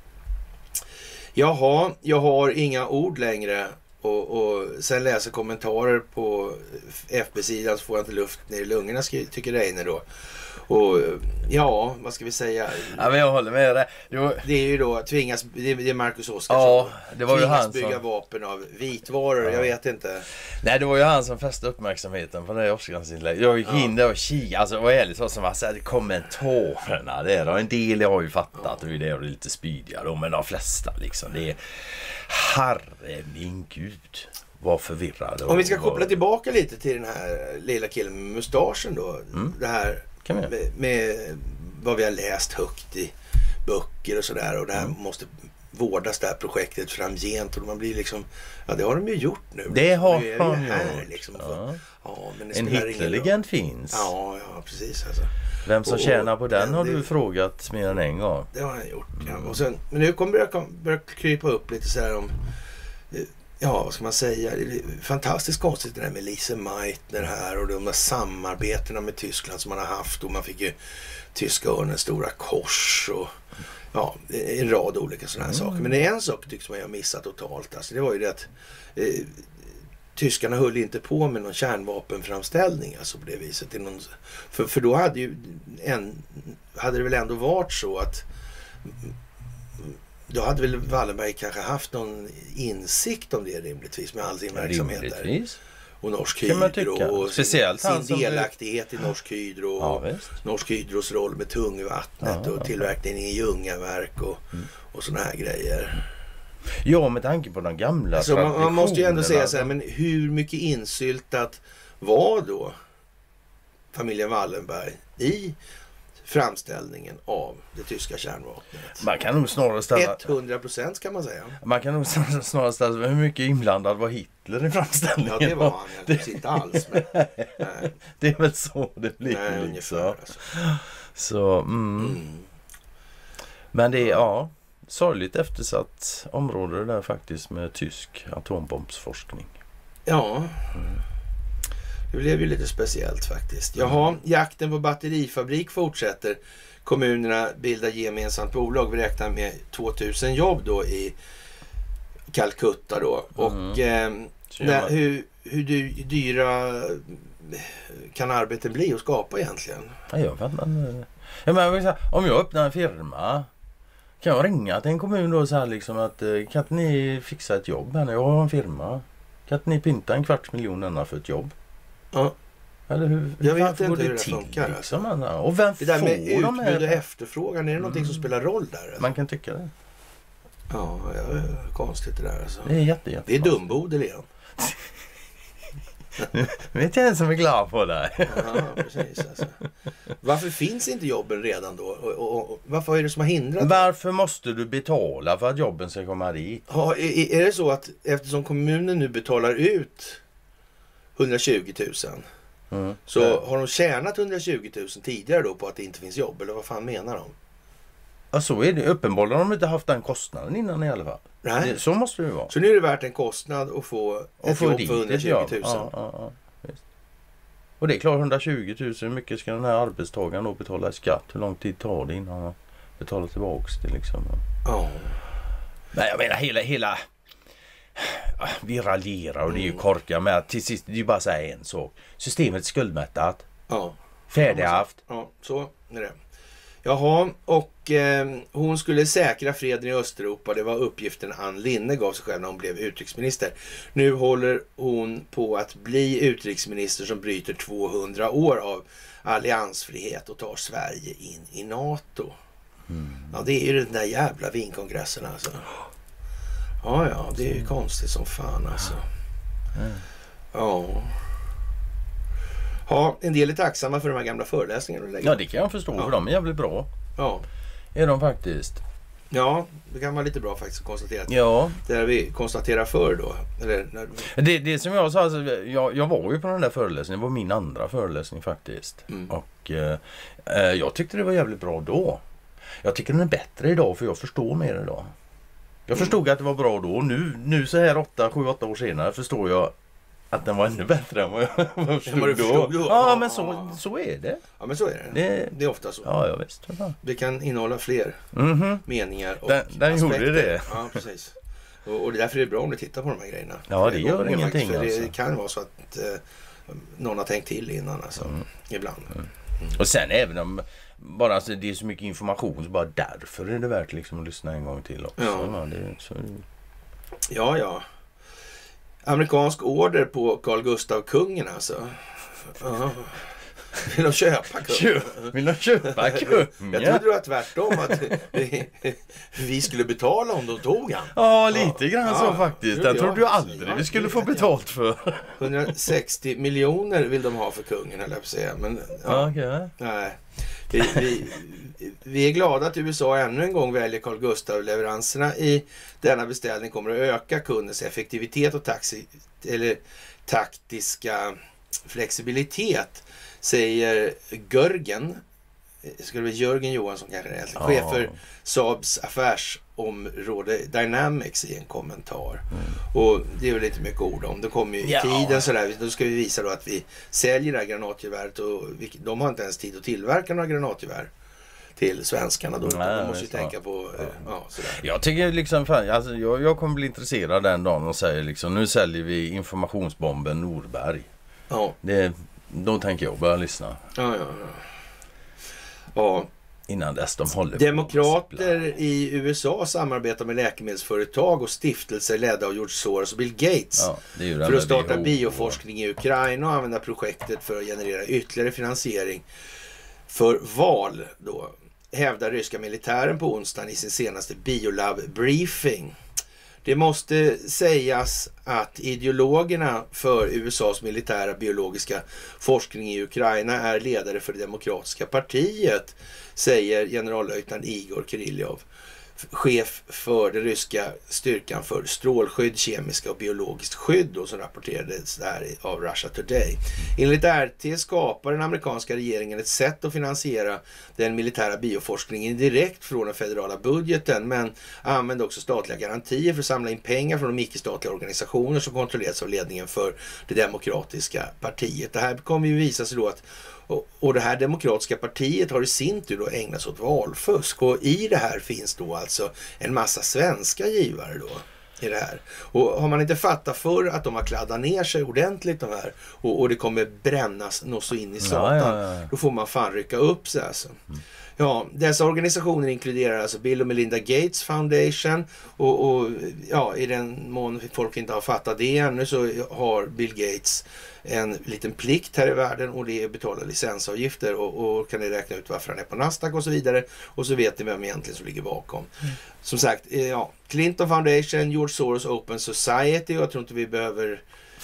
Jaha, jag har inga ord längre. Och sen läser kommentarer på FB-sidan så får jag inte luft ner i lungorna, tycker Reine då. Och vad ska vi säga? Ja, men jag håller med dig. Det är ju då det är Marcus Oskarsson. Ja, det var ju han bygga som vapen av vitvaror, jag vet inte. Nej, det var ju han som fäste uppmärksamheten på det här Oskarssonsinlägget. Jag gick in där och kikade, alltså vad ärligt så som var så här, kommentarerna där. En del jag har ju fattat och det är lite spydiga då, men de flesta liksom, det är herre min gud. Var förvirrade. Om vi ska koppla tillbaka lite till den här lilla killen med mustaschen då. Det här med vad vi har läst högt i böcker och sådär. Och det här måste vårdas, det här projektet framgent. Och man blir liksom, det har de ju gjort nu. Det har de gjort. Liksom. Men en Hitlerlegend finns. Ja, precis. Alltså. Vem som tjänar på den har du frågat mer än en gång. Det har jag gjort, Och sen, men nu kommer jag börja krypa upp lite så här om... vad ska man säga? Det är fantastiskt konstigt det där med Lise Meitner här och de där samarbetena med Tyskland som man har haft, och man fick ju tyska örnens stora kors och en rad olika sådana här saker. Men det är en sak tycks man ju ha missat totalt. Alltså, det var ju det att tyskarna höll inte på med någon kärnvapenframställning alltså på det viset. För då hade det väl ändå varit så att då hade väl Wallenberg kanske haft någon insikt om det rimligtvis med all sin verksamhet där. Och Norsk Hydro och speciellt sin delaktighet i Norsk Hydro och Norsk Hydros roll med tungvattnet och tillverkningen i Ljungaverk och såna här grejer. Ja, med tanke på de gamla alltså, man måste ju ändå säga så här, men hur mycket insyltat var då familjen Wallenberg i framställningen av det tyska kärnvapnet? Man kan nog snarare ställa 100% kan man säga. Man kan nog snarare ställa hur mycket inblandad var Hitler i framställningen? Ja, det var han inte alls. Men, det är väl så det blir. Nej, ungefär. Alltså. Så, Men det är, sorgligt eftersatt område där faktiskt med tysk atombombsforskning. Ja. Det blev ju lite speciellt faktiskt. Jaha, jakten på batterifabrik fortsätter. Kommunerna bildar gemensamt bolag. Vi räknar med 2000 jobb då i Calcutta då. Och hur dyra kan arbeten bli att skapa egentligen? Om jag öppnar en firma, kan jag ringa till en kommun då så här liksom att kan inte ni fixa ett jobb här när jag har en firma? Kan inte ni pynta 250 000 för ett jobb? Ja. Eller hur? Jag vet inte hur det funkar. Liksom, och vem det där med utbud och efterfrågan, är det någonting som spelar roll där? Alltså? Man kan tycka det. Ja, konstigt det där alltså. Det är jätte det är dumbodel igen. Vet jag en som är glad på det. Ja, precis alltså. Varför finns inte jobben redan då? Och varför är det som har hindrat? Varför måste du betala för att jobben ska komma dit? Ja, är det så att eftersom kommunen nu betalar ut 120 000 så har de tjänat 120 000 tidigare då på att det inte finns jobb? Eller vad fan menar de? Ja, så är det. Uppenbarligen har de inte haft den kostnaden innan i alla fall. Nej. Så måste det vara. Så nu är det värt en kostnad att få ett jobb för 120 000. Ja, visst. Och det är klart 120 000. Hur mycket ska den här arbetstagaren då betala i skatt? Hur lång tid tar det innan han betalar tillbaka det liksom? Ja. Men jag menar hela vi raljerar och det är ju korka med att till sist det är ju bara så här en sak. Systemet är skuldmättat. Ja. Färdighaft. Ja, så är det. Jaha, och hon skulle säkra freden i Östeuropa. Det var uppgiften Ann Linde gav sig själv när hon blev utrikesminister. Nu håller hon på att bli utrikesminister som bryter 200 år av alliansfrihet och tar Sverige in i NATO. Ja, det är ju den där jävla vinkongressen alltså. Ja, det är ju konstigt som fan alltså. Ja. Ja, en del är tacksamma för de här gamla föreläsningarna. Ja, det kan jag förstå, för de är jävligt bra. Ja. Är de faktiskt. Ja, det kan vara lite bra faktiskt att konstatera. Ja. Det där vi konstaterar för då. Eller, det som jag sa, alltså, jag var ju på den där föreläsningen. Det var min andra föreläsning faktiskt. Och jag tyckte det var jävligt bra då. Jag tycker den är bättre idag för jag förstår mer idag. Jag förstod att det var bra då. Nu så här 7-8 år senare förstår jag att den var ännu bättre än vad jag förstod då. Ja, men så är det. Ja, men så är det. Det är ofta så. Ja, visst. Det kan innehålla fler meningar och den gjorde det. Ja, precis. Och det är därför det är bra om du tittar på de här grejerna. Ja, det gör ingenting. För det kan vara så att någon har tänkt till innan alltså. Ibland. Och sen även om bara alltså, det är så mycket information så bara därför är det värt liksom att lyssna en gång till också. Ja. Amerikansk order på Carl Gustav kungen alltså. Vill de köpa kungen? Vill de köpa kungen? Jag trodde det var tvärtom att vi skulle betala om de tog han. Ja, lite grann så faktiskt. Jag trodde ju aldrig vi skulle få betalt för. 160 miljoner vill de ha för kungen, eller jag säga. Men nej. Vi är glada att USA ännu en gång väljer Carl Gustav. Leveranserna i denna beställning kommer att öka kundens effektivitet och taktiska flexibilitet, säger Jörgen Johansson kanske är chef för Saabs affärsområde Dynamics i en kommentar. Och det är väl inte mycket ord om. Det kommer ju i tiden sådär. Då ska vi visa då att vi säljer det här granatgeväret och de har inte ens tid att tillverka några granatgevär till svenskarna då. De måste ju tänka på sådär. Jag tycker liksom, alltså, jag kommer bli intresserad den dagen och säger liksom, nu säljer vi informationsbomben Norberg. Ja. Då tänker jag börja lyssna. Ja. Innan dess de håller Demokrater i USA samarbetar med läkemedelsföretag och stiftelser ledda av George Soros och Bill Gates för att starta bioforskning i Ukraina och använda projektet för att generera ytterligare finansiering för val då, hävdar ryska militären på onsdagen i sin senaste biolab-briefing. Det måste sägas att ideologerna för USAs militära biologiska forskning i Ukraina är ledare för det demokratiska partiet, säger generallöjtnant Igor Kirillov, chef för den ryska styrkan för strålskydd, kemiska och biologiskt skydd och som rapporterades där av Russia Today. Enligt RT skapar den amerikanska regeringen ett sätt att finansiera den militära bioforskningen direkt från den federala budgeten, men använder också statliga garantier för att samla in pengar från de icke-statliga organisationer som kontrolleras av ledningen för det demokratiska partiet. Det här kommer ju visa sig då att och det här demokratiska partiet har i sin tur då ägnat sig åt valfusk, och i det här finns då alltså en massa svenska givare då i det här. Och har man inte fattat för att de har kladdat ner sig ordentligt de här och det kommer brännas något så in i satan, då får man fan rycka upp sig alltså. Ja, dessa organisationer inkluderar alltså Bill och Melinda Gates Foundation och ja, i den mån folk inte har fattat det ännu så har Bill Gates en liten plikt här i världen, och det är att betala licensavgifter och kan ni räkna ut varför han är på Nasdaq och så vidare, och så vet ni vem egentligen som ligger bakom. Som sagt, ja, Clinton Foundation, George Soros Open Society, och jag tror inte vi behöver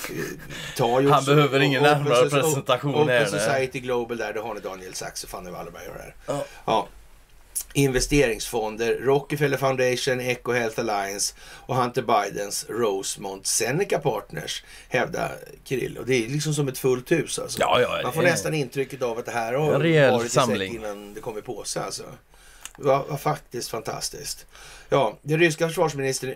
ta George han behöver ingen närmare presentation Open Society Global där, det har ni Daniel Sachs och Fanny Wallenberg gör det här. Ja. Investeringsfonder, Rockefeller Foundation, Echo Health Alliance och Hunter Bidens Rosemont Seneca Partners, hävdar Kirill. Och det är liksom som ett fullt hus alltså. Man får nästan intrycket av att det här har varit samling innan det kommer på sig alltså. Det var faktiskt fantastiskt. Ja, den ryska försvarsministern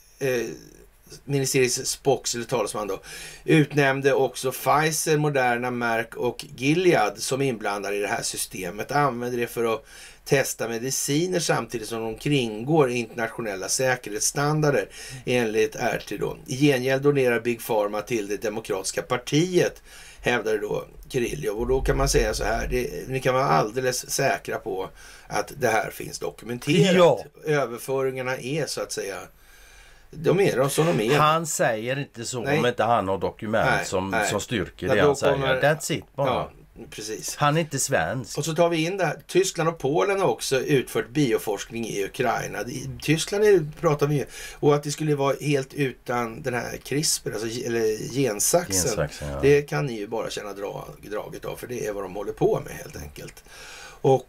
ministeriets Spock, eller talesman då, utnämnde också Pfizer, Moderna, Merck och Gilead som inblandade i det här systemet. Använder det för att testa mediciner samtidigt som de kringgår internationella säkerhetsstandarder enligt RT då. I gengäld donerar Big Pharma till det demokratiska partiet, hävdade då Kirillov. Och då kan man säga så här, ni kan vara alldeles säkra på att det här finns dokumenterat. Ja. Överföringarna är så att säga, de är de som de är. Han säger inte så om inte han har dokument som styrker det han säger. That's it bara. Ja, precis. Han är inte svensk. Och så tar vi in det här. Tyskland och Polen har också utfört bioforskning i Ukraina. Tyskland pratar vi ju. Och att det skulle vara helt utan den här CRISPR, alltså, eller gensaxen. Ja. Det kan ni ju bara känna draget av. För det är vad de håller på med helt enkelt. Och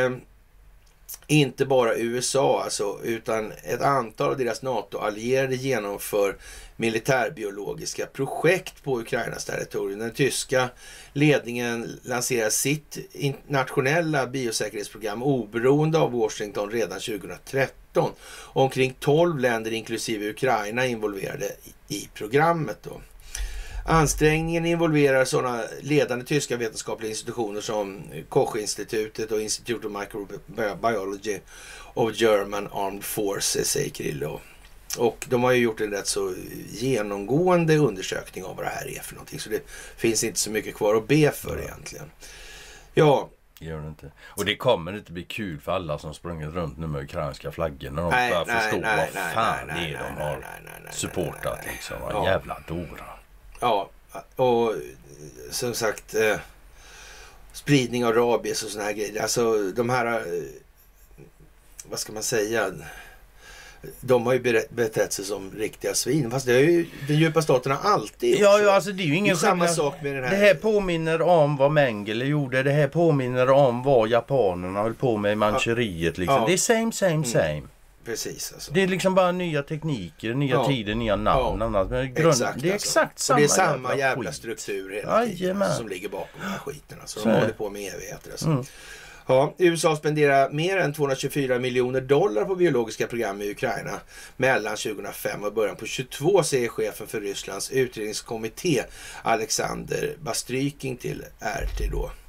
inte bara USA alltså, utan ett antal av deras NATO-allierade genomför militärbiologiska projekt på Ukrainas territorium. Den tyska ledningen lanserar sitt nationella biosäkerhetsprogram oberoende av Washington redan 2013. Omkring 12 länder inklusive Ukraina involverade i programmet då. Ansträngningen involverar sådana ledande tyska vetenskapliga institutioner som Koch-institutet och Institute of Microbiology of German Armed Forces, säger Kirillov. Och de har ju gjort en rätt så genomgående undersökning av vad det här är för någonting. Så det finns inte så mycket kvar att be för egentligen. Ja. Gör det inte. Och det kommer inte bli kul för alla som sprungit runt nu med ukrainska flaggor när de börjar förstå vad fan det är de har supportat liksom. Ja. Jävla dora. Ja, och som sagt spridning av rabies och såna här grejer. Alltså de här, vad ska man säga, de har ju betett sig som riktiga svin. Fast det är ju den djupa staten har alltid gjort. Ja, alltså det är ju ingen samma sak med den här. Det här påminner om vad Mengele gjorde. Det här påminner om vad japanerna höll på med i Manchuriet liksom. Ja. Det är same. Precis alltså. Det är liksom bara nya tekniker, nya tider, nya namn. Annat. Men det är exakt samma. Och det är samma jävla struktur hela tiden som ligger bakom den här skiten. Alltså. De håller på med evigheter. Alltså. Ja, USA spenderar mer än $224 miljoner på biologiska program i Ukraina mellan 2005 och början på 22, säger chefen för Rysslands utredningskommitté Alexander Bastrykin till RT då.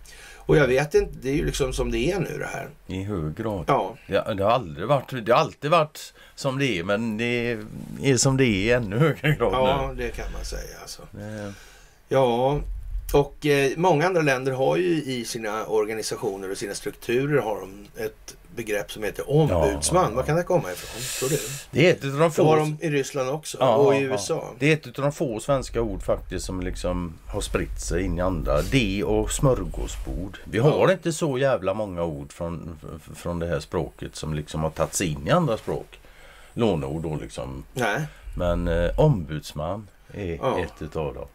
Och jag vet inte, det är ju liksom som det är nu det här. I hög grad. Ja. Det har aldrig varit, det har alltid varit som det är, men det är som det är i ännu högre grad Ja, nu. det kan man säga alltså. Det... Ja, och många andra länder har ju i sina organisationer och sina strukturer har de ett begrepp som heter ombudsman. Vad kan det komma ifrån, tror du? Det är ett av de få... Det har de i Ryssland också och i USA. Det är ett av de få svenska ord faktiskt som liksom har spritt sig in i andra. Det och smörgåsbord. Vi har inte så jävla många ord från det här språket som liksom har tagits in i andra språk. Låneord då liksom. Nej. Men ombudsman är ett utav dem.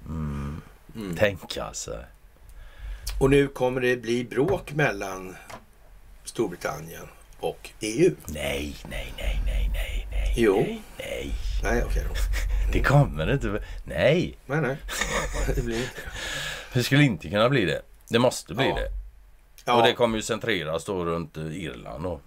Tänka sig. Och nu kommer det bli bråk mellan Storbritannien och EU. Nej. Jo. Nej. Nej, okej då. Det kommer inte. Nej. Nej. Det blir inte. Det skulle inte kunna bli det. Det måste bli det. Ja. Och det kommer ju centreras då runt Irland då.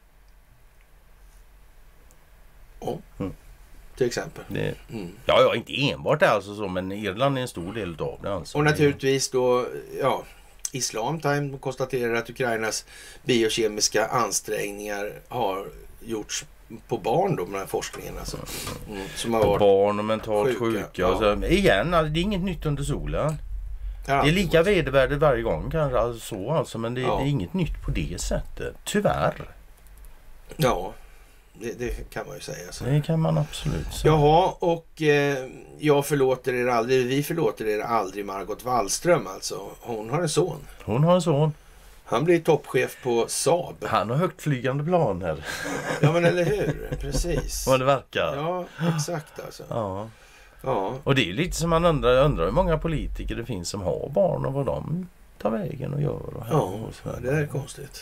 Till exempel. Ja, inte enbart alltså så, men Irland är en stor del av det alltså. Och naturligtvis då, Islam Time konstaterar att Ukrainas biokemiska ansträngningar har gjorts på barn då med den här forskningen alltså. Som har varit barn och mentalt sjuka. Ja. Och så, igen, alltså, det är inget nytt under solen. Ja, det är lika vedervärdigt varje gång kanske alltså, men det är inget nytt på det sättet. Tyvärr. Ja, det kan man ju säga. Så. Det kan man absolut säga. Jaha, och vi förlåter er aldrig Margot Wallström alltså. Hon har en son. Han blir toppchef på Saab. Han har högtflygande planer. Ja, men eller hur? Precis. Vad det verkar. Ja, exakt alltså. Ja. Och det är lite som man undrar hur många politiker det finns som har barn och vad de tar vägen och gör. Och det där är konstigt.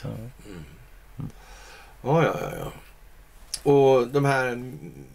Ja. Och de här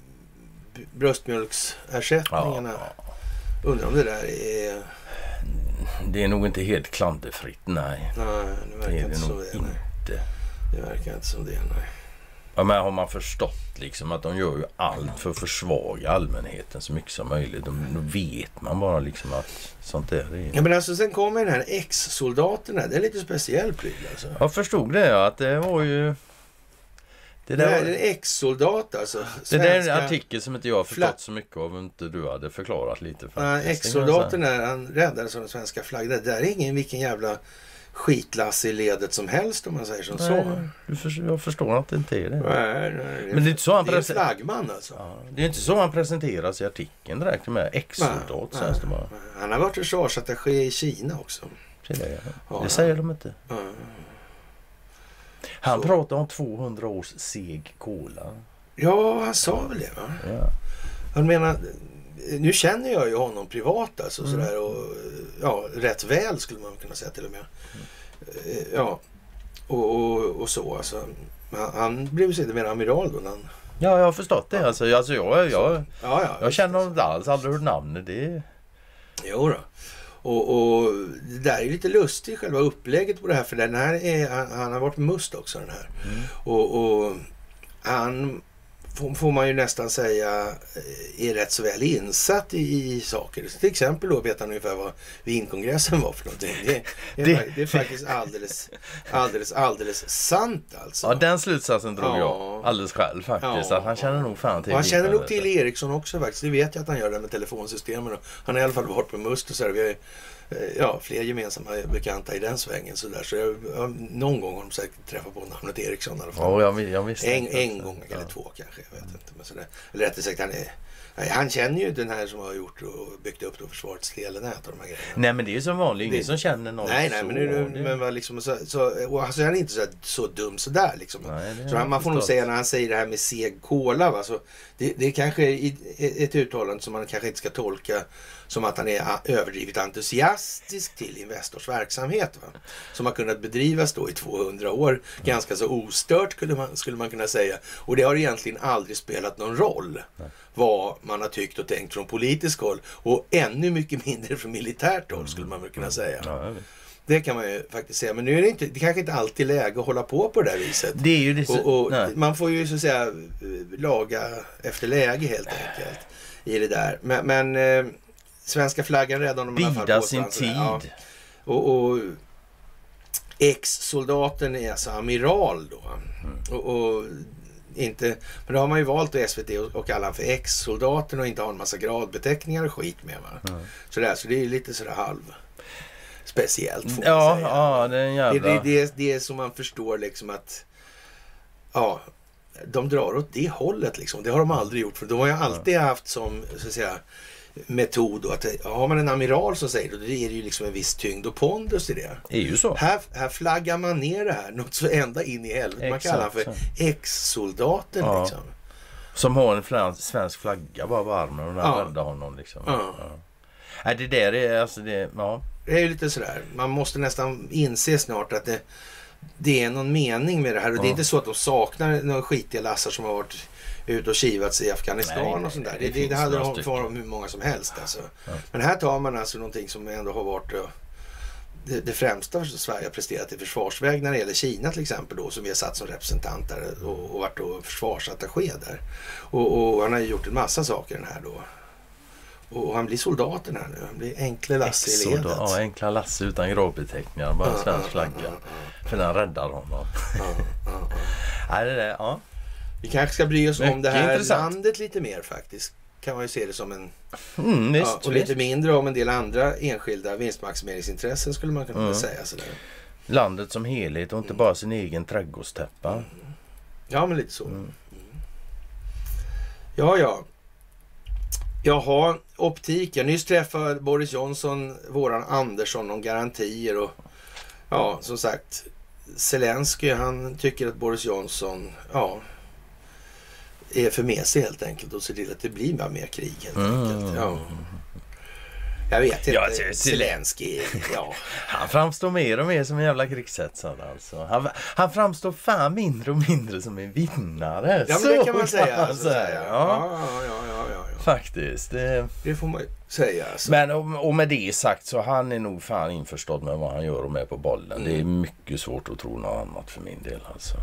bröstmjölksersättningarna, undrar om det där är... Det är nog inte helt klanderfritt, nej. Nej, det verkar inte som det. Inte. Det verkar inte som det, nej. Ja, men har man förstått liksom att de gör ju allt för att försvaga allmänheten så mycket som möjligt. Då vet man bara liksom att sånt är det. Ja, men alltså sen kommer den här ex-soldaterna. Det är lite speciell pryl alltså. Jag förstod det, att det var ju... Det där är en ex-soldat alltså. Det där är en artikel som inte jag har förstått så mycket av, inte du hade förklarat lite. Ex-soldaten är, han räddades av den svenska flaggan. Det där är ingen vilken jävla skitlass i ledet som helst om man säger som så. Jag förstår att det inte är det. Nej, men det är inte så han det är en flaggman alltså. Ja, det är inte så han presenteras i artikeln direkt med ex-soldat. Han har varit försvarsattaché i Kina också. Det säger de inte. Han pratar om 200 års seg kola. Ja, han sa väl det, va? Ja. Han menar, nu känner jag ju honom privat alltså sådär, och rätt väl skulle man kunna säga till och med. Ja, och så alltså. Han blev ju mer amiral då när han... Ja, jag har förstått det. Alltså jag känner honom inte alls, aldrig hört namnet. Det... Jo då. Och det där är lite lustigt själva upplägget på det här, för den här han har varit must också den här. Och han får man ju nästan säga är rätt så väl insatt i saker. Så till exempel då vet han ungefär vad vinkongressen var för någonting. Det är faktiskt alldeles sant alltså. Ja, den slutsatsen drog jag alldeles själv faktiskt. Att han känner nog fan till. Och han känner nog till Ericsson också faktiskt. Det vet jag att han gör det med telefonsystemen. Han har i alla fall varit på must och så här. Vi har fler gemensamma bekanta i den svängen så där. Så någon gång har de säkert träffat på namnet Ericsson i alla fall. Ja, jag visste en gång eller två kanske, jag vet inte. Men så där. Eller rättare sagt, han känner ju den här som har gjort och byggt upp då försvarets telenät och de här grejerna. Nej, men det är ju som vanligt, ingen som känner någon. Nej, men vad liksom, och alltså, han är inte så dum så där liksom. Nej, så man får nog säga när han säger det här med seg kola, va? Så det är kanske ett uttalande som man kanske inte ska tolka som att han är överdrivet entusiastisk till Investors verksamhet, va? Som har kunnat bedrivas då i 200 år ganska så ostört skulle man kunna säga. Och det har egentligen aldrig spelat någon roll vad man har tyckt och tänkt från politisk håll, och ännu mycket mindre från militärt håll skulle man väl kunna säga. Det kan man ju faktiskt säga, men nu är det kanske inte alltid läge att hålla på det där viset. Det är ju det och man får ju så att säga laga efter läge helt enkelt i det där. Men svenska flaggan räddar de i alla fall bida sin tid. Och Ex-soldaten är alltså amiral då. Och inte, men då har man ju valt då SVT och kalla han för ex-soldaten och inte ha en massa gradbeteckningar och skit med, va? Så det är ju lite sådär halv speciellt, får man säga. Ja, det är en jävla... Det är som man förstår liksom att de drar åt det hållet liksom. Det har de aldrig gjort, för de har ju alltid haft som, så att säga, metod då, att har man en amiral som säger då är det ju liksom en viss tyngd och pondus i det. Det är ju så. Här flaggar man ner det här något så ända in i helvete. Man kallar han för ex-soldaten liksom. Som har en svensk flagga bara på armen och den räddar honom liksom. Nej, det där är alltså det, Det är ju lite sådär, man måste nästan inse snart att det är någon mening med det här. Och det är inte så att de saknar några skitiga lassar som har varit ute och kivats i Afghanistan och sånt där. Det hade de för hur många som helst alltså. Men här tar man alltså någonting som ändå har varit det främsta Sverige har presterat i försvarsväg när det gäller Kina till exempel då, som vi har satt som representant där och varit då försvarsattaché där. Och han har ju gjort en massa saker den här då. Och han blir soldaten här nu. Han blir enkla Lasse i ledet. Ja, enkla Lasse utan gravbeteckningar. Bara svensk flagga. För den räddar honom. Nej, det. Vi kanske ska bry oss mycket om det här intressant. landet lite mer faktiskt. Kan man ju se det som en... Visst, och lite mindre om en del andra enskilda vinstmaximeringsintressen skulle man kunna säga sådär. Landet som helhet och inte bara sin egen trädgårdstäppa. Ja, men lite så. Ja. Jaha, optik. Jag nyss träffade Boris Johnson, våran Andersson, om garantier och som sagt, Zelensky, han tycker att Boris Johnson är för mesig helt enkelt och ser till att det blir mer krig helt enkelt. Ja. Jag vet inte, Zelensky, Han framstår mer och mer som en jävla krigshetsare alltså. Han framstår fan mindre och mindre som en vinnare. Ja, men det kan man säga. Ja. Faktiskt. Det får man säga. Alltså. Men och med det sagt så han är nog fan införstådd med vad han gör och med på bollen. Det är mycket svårt att tro något annat för min del alltså.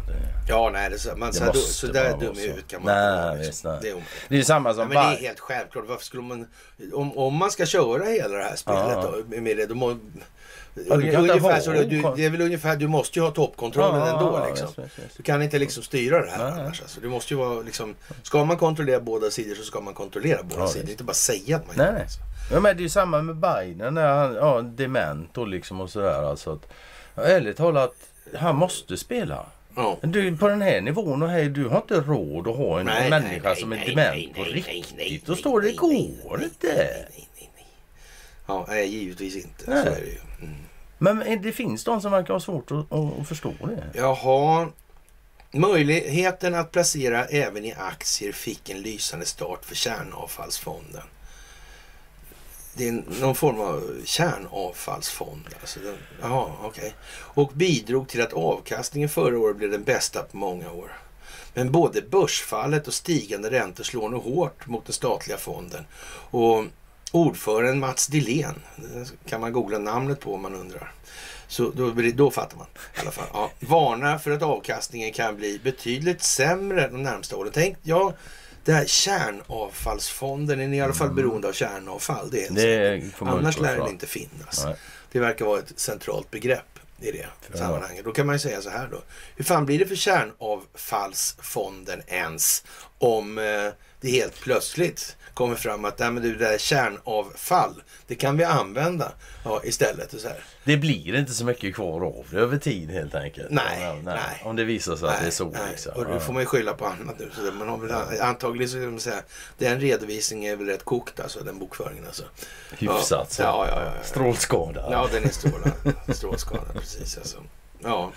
Så där dum i huvudet kan man inte vara. Det är samma som men det är helt självklart. Varför skulle man, om man ska köra hela det här spelet då, med det, då må, det är väl ungefär, du måste ju ha toppkontrollen ändå liksom. Du kan inte liksom styra det här annars. Alltså. Du måste ju vara liksom, ska man kontrollera båda sidor så ska man kontrollera båda sidor. Inte bara säga att man gör det. Alltså. Ja, men det är ju samma med Biden när han dement och liksom och sådär. Alltså att, ärligt talat, han måste spela. Du, på den här nivån och du har inte råd att ha en människa som är dement på riktigt. Då står det, går inte. Nej, givetvis inte. Så är det ju. Men det finns de som verkar ha svårt att förstå det. Jaha. Möjligheten att placera även i aktier fick en lysande start för kärnavfallsfonden. Det är någon form av kärnavfallsfond. Alltså okej. Och bidrog till att avkastningen förra året blev den bästa på många år. Men både börsfallet och stigande räntor slår nog hårt mot den statliga fonden. Och ordföranden Mats Dillén, kan man googla namnet på om man undrar. Så då fattar man i alla fall. Varnar för att avkastningen kan bli betydligt sämre de närmsta åren. Tänk, det här kärnavfallsfonden är i alla fall beroende av kärnavfall. Annars lär det inte finnas. Nej. Det verkar vara ett centralt begrepp i det sammanhanget. Då kan man ju säga så här då. Hur fan blir det för kärnavfallsfonden ens om det helt plötsligt kommer fram att det där kärnavfall, det kan vi använda istället. Och så här. Det blir inte så mycket kvar av det över tid helt enkelt. Nej. Om det visar sig att det är så. Liksom. Och nu får man ju skylla på annat nu. Så man har väl antagligen så kan man säga, den redovisningen är väl rätt kokt alltså, den bokföringen alltså. Hyfsat så. Ja. Strålskadad. Ja, den är strålskadad precis alltså. Ja.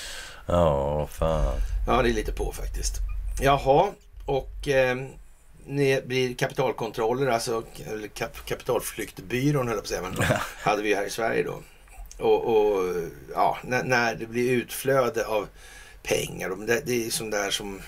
Ja, fan. Ja, det är lite på faktiskt. Jaha, och det blir kapitalkontroller, alltså kapitalflyktbyrån höll jag på att säga, men hade vi här i Sverige då. Och när det blir utflöde av pengar, det är sånt där som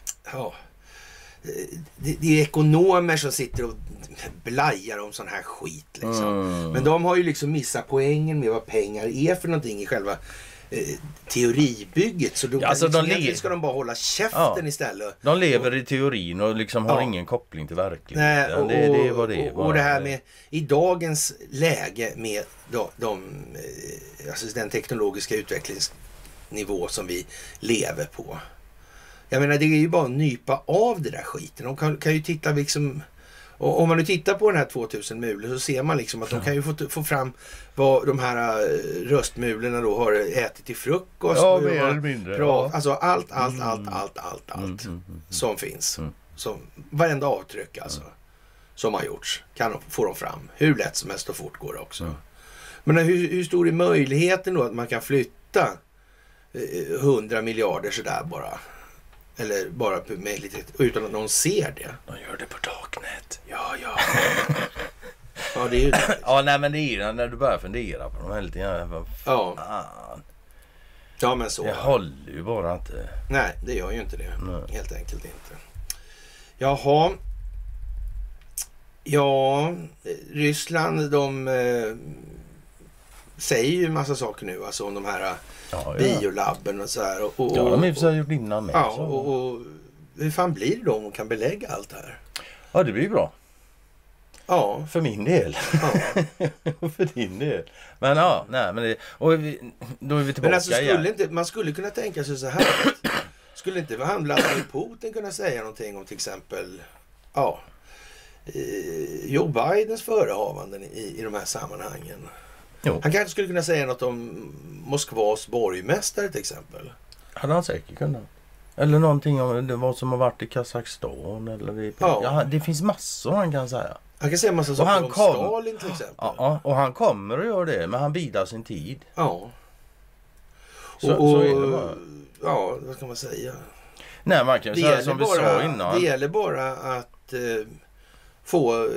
det är ekonomer som sitter och blajar om sån här skit liksom. Men de har ju liksom missat poängen med vad pengar är för någonting i själva teoribygget. Så alltså, egentligen ska de bara hålla käften istället. De lever i teorin och liksom har ingen koppling till verkligheten. Nej, det var det. Och det här med i dagens läge med alltså den teknologiska utvecklingsnivå som vi lever på. Jag menar, det är ju bara att nypa av det där skiten. De kan ju titta liksom... Och om man nu tittar på den här 2000 mulor så ser man liksom att de kan ju få fram vad de här röstmulorna då har ätit till frukost. Ja, mer eller mindre. Ja. Alltså allt som finns. Som, varenda avtryck alltså. Som har gjorts får de fram. Hur lätt som helst och fort går det också. Men hur stor är möjligheten då att man kan flytta 100 miljarder sådär bara? Eller bara med lite, utan att någon ser det. De gör det på Darknet. Ja. Ja, det är ju det. Ja, nej, men det är när du börjar fundera på de här lite grann. Ja, men så. Det håller ju bara inte. Nej, det gör ju inte det. Nej. Helt enkelt inte. Jaha. Ja, Ryssland, de säger ju en massa saker nu. Alltså om de här biolabben och så här. Och de har ju gjort innan med. Ja, och hur fan blir det då om de kan belägga allt det här? Ja, det blir bra. Ja. För min del. Ja. För din del. Men då är vi tillbaka. Men alltså man skulle kunna tänka sig så här. Skulle inte Vladimir Putin kunna säga någonting om till exempel Joe Bidens förehavanden i de här sammanhangen? Jo. Han kanske skulle kunna säga något om Moskvas borgmästare till exempel. Hade han säkert kunnat. Eller någonting om vad som har varit i Kazakstan. Eller det finns massor han kan säga. Han kan säga massa saker om Stalin till exempel. Ja, och han kommer att göra det, men han bidar sin tid. Ja. Så är det bara. Ja, vad kan man säga? Nej, man kan säga som vi sa innan. Det gäller bara att få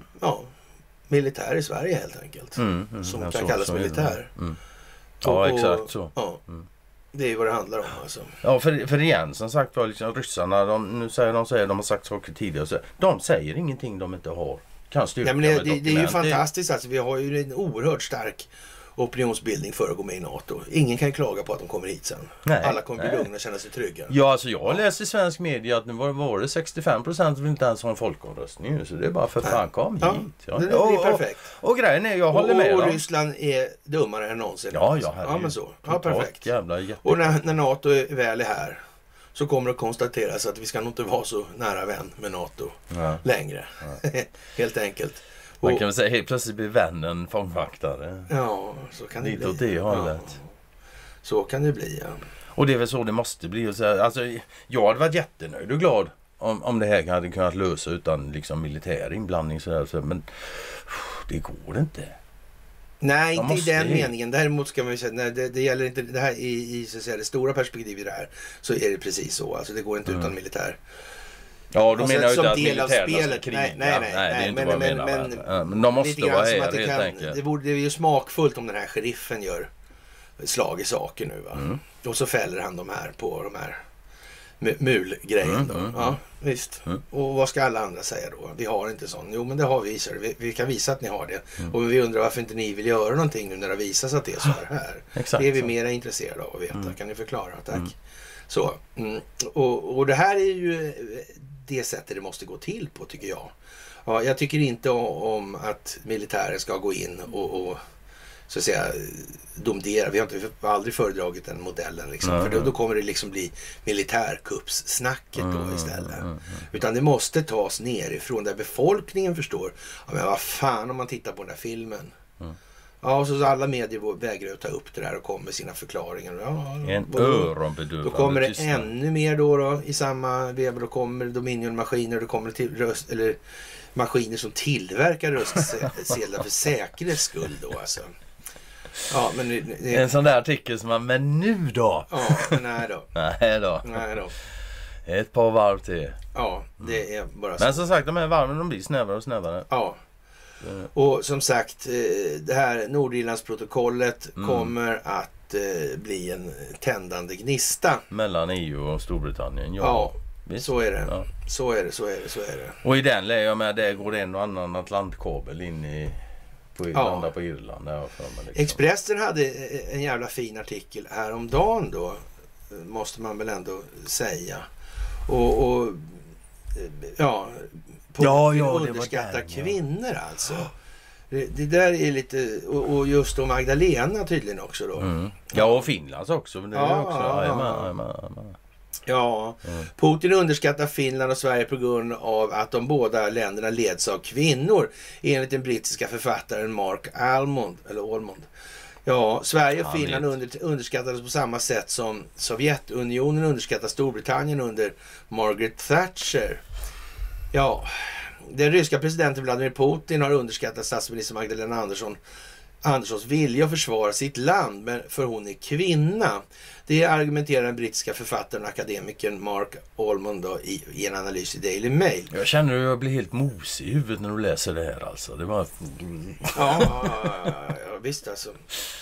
militär i Sverige helt enkelt. Som kan kallas militär. Ja, exakt så. Ja. Det är vad det handlar om alltså. Ja, för igen som sagt var liksom ryssarna, de säger de har sagt saker tidigare, så de säger ingenting de inte har. Kan styrka. Nej, men det är ju fantastiskt alltså. Vi har ju en oerhört stark opinionsbildning för att gå med i NATO. Ingen kan klaga på att de kommer hit sen. Nej, alla kommer bli lugna och känna sig trygga. Ja, alltså jag läser i svensk media att nu var det 65% vill inte ens ha en folkomröstning. Så det är bara för fan kom hit. Ja, det blir perfekt. Och grejen är, jag håller med. Och Ryssland är dummare än någonsin. Ja, men så. Ja, perfekt. Jävla och när NATO väl är här så kommer det att konstateras att vi ska nog inte vara så nära vän med NATO längre. Helt enkelt. Man kan väl säga helt plötsligt blir vännen fångvaktare. Ja, så kan det bli. Åt det hållet. Så kan det bli, ja. Och det är väl så det måste bli. Alltså, jag hade varit jättenöjd och glad om det här hade kunnat lösa utan liksom militär inblandning. Men det går inte. Nej, inte i den meningen. Däremot ska man ju säga, när det gäller inte det här i så att säga, det stora perspektivet i det här, så är det precis så. Alltså det går inte utan militär. Ja, då menar jag inte att militärerna ska kriga. Nej, det är inte vad jag menar. Men de måste vara här helt enkelt. Det är ju smakfullt om den här sheriffen gör slag i saker nu, va? Och så fäller han de här på de här mulgrejen då. Ja, visst. Och vad ska alla andra säga då? Vi har inte sån. Jo, men det har vi. Vi kan visa att ni har det. Och vi undrar varför inte ni vill göra någonting nu när det visas att det är så här. Exakt, det är vi mer intresserade av att veta. Kan ni förklara? Tack. Så. Och det här är ju det sättet det måste gå till på, tycker jag. Ja, jag tycker inte om att militären ska gå in och så att säga domdera. Vi har aldrig föredragit den modellen liksom. För då kommer det liksom bli militärkuppssnacket då istället. Utan det måste tas nerifrån där befolkningen förstår. Ja, men vad fan om man tittar på den där filmen. Ja, så alla medier vägrar att ta upp det där och kommer med sina förklaringar. Då kommer det ännu mer då i samma veva. Då kommer Dominion-maskiner, då kommer det eller maskiner som tillverkar röstsedlar för säkerhets skull då alltså. Ja, men det en sån där artikel som man, men nu då? Ja, men nej då. Ett par varv till. Ja, det är bara så. Men som sagt, de här varven de blir snävare och snävare. Ja. Och som sagt, det här Nordirlandsprotokollet kommer att bli en tändande gnista. Mellan EU och Storbritannien, ja. Så är det. Ja. Så är det. Och i den lägger jag med, det går en och annan Atlantkabel in i landa på Irland. Där för mig, liksom. Expressen hade en jävla fin artikel häromdagen då, måste man väl ändå säga. Och underskattar kvinnor alltså. Det där är lite, och just då Magdalena tydligen också då. Ja, och Finlands också. Men det är också. Putin underskattar Finland och Sverige på grund av att de båda länderna leds av kvinnor, enligt den brittiska författaren Mark Almond. Ja, Sverige och Finland underskattades på samma sätt som Sovjetunionen underskattar Storbritannien under Margaret Thatcher. Ja, den ryska presidenten Vladimir Putin har underskattat statsminister Magdalena Anderssons vilja att försvara sitt land, men för hon är kvinna. Det argumenterar den brittiska författaren och akademikern Mark Almond i en analys i Daily Mail. Jag känner att jag blir helt mosig i huvudet när du läser det här alltså. Det var... Ja, visst alltså.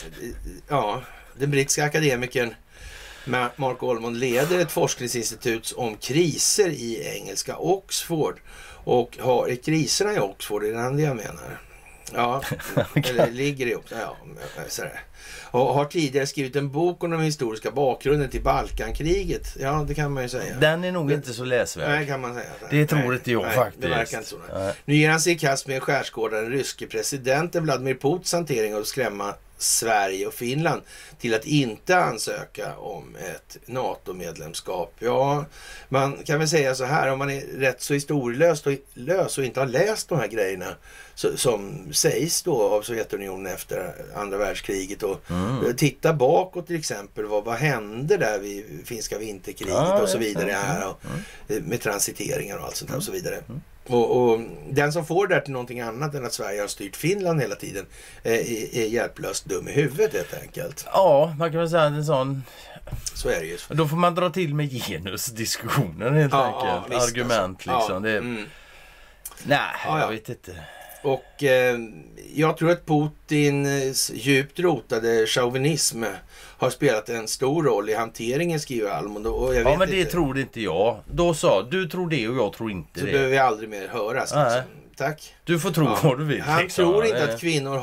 Ja, den brittiska akademikern Mark Almond leder ett forskningsinstitut om kriser i engelska Oxford. Och har kriserna i Oxford, är det jag menar. Ja, eller ligger i Oxford. Ja, sådär. Och har tidigare skrivit en bok om den historiska bakgrunden till Balkankriget. Ja, det kan man ju säga. Den är nog inte så läsvärd. Nej, kan man säga. Det tror inte jag faktiskt. Det verkar inte så. Nu ger han sig i kast med en skärskådare, den ryske presidenten Vladimir Putins hantering av att skrämma Sverige och Finland till att inte ansöka om ett NATO-medlemskap. Ja, man kan väl säga så här, om man är rätt så historielös och inte har läst de här grejerna som sägs då av Sovjetunionen efter andra världskriget och titta bakåt till exempel, vad hände där vid finska vinterkriget och så vidare här och, med transiteringar och allt sånt där och så vidare. Och den som får där till någonting annat än att Sverige har styrt Finland hela tiden är hjälplöst dum i huvudet helt enkelt. Ja, man kan väl säga att en sån... Så är det ju. Då får man dra till med genusdiskussionen helt enkelt. Visst, argument alltså. Liksom. Nej, jag vet inte. Och jag tror att Putins djupt rotade chauvinism har spelat en stor roll i hanteringen, skriver Almond. Och jag vet men det tror inte jag. Då sa du tror det och jag tror inte så det. Så behöver vi aldrig mer höras. Liksom. Tack. Du får tro vad du vill. Han liksom. Tror inte att kvinnor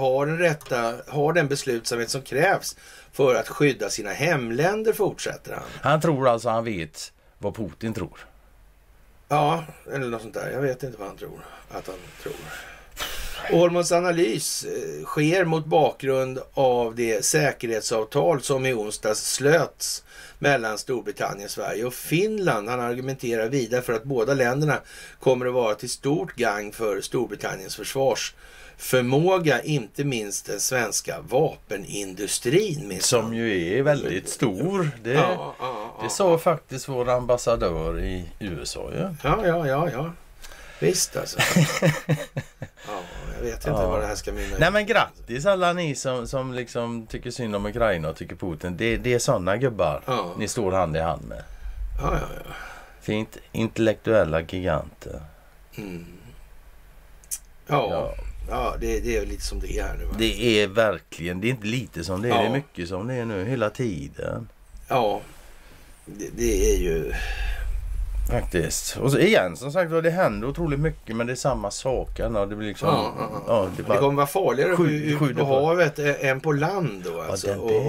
har den beslutsamhet som krävs för att skydda sina hemländer, fortsätter han. Han tror alltså han vet vad Putin tror. Ja, eller något sånt där. Jag vet inte vad han tror att han tror. Holmons analys sker mot bakgrund av det säkerhetsavtal som i onsdags slöts mellan Storbritannien, Sverige och Finland. Han argumenterar vidare för att båda länderna kommer att vara till stort gagn för Storbritanniens försvarsförmåga, inte minst den svenska vapenindustrin. Som ju är väldigt stor. Det sa faktiskt vår ambassadör i USA. Ja. Visst alltså. Jag vet inte vad det här ska mynna ut. Nej, men grattis alla ni som liksom tycker synd om Ukraina och tycker Putin. Det är sådana gubbar ni står hand i hand med. Ja. Fint intellektuella giganter. Ja, det är lite som det är här nu. Va? Det är verkligen, det är inte lite som det är, det är mycket som det är nu hela tiden. Ja, det är ju... Faktiskt. Och så igen, som sagt, det händer otroligt mycket, men det är samma saker. Det blir liksom... det kommer vara farligare ut på havet än på land då. Alltså.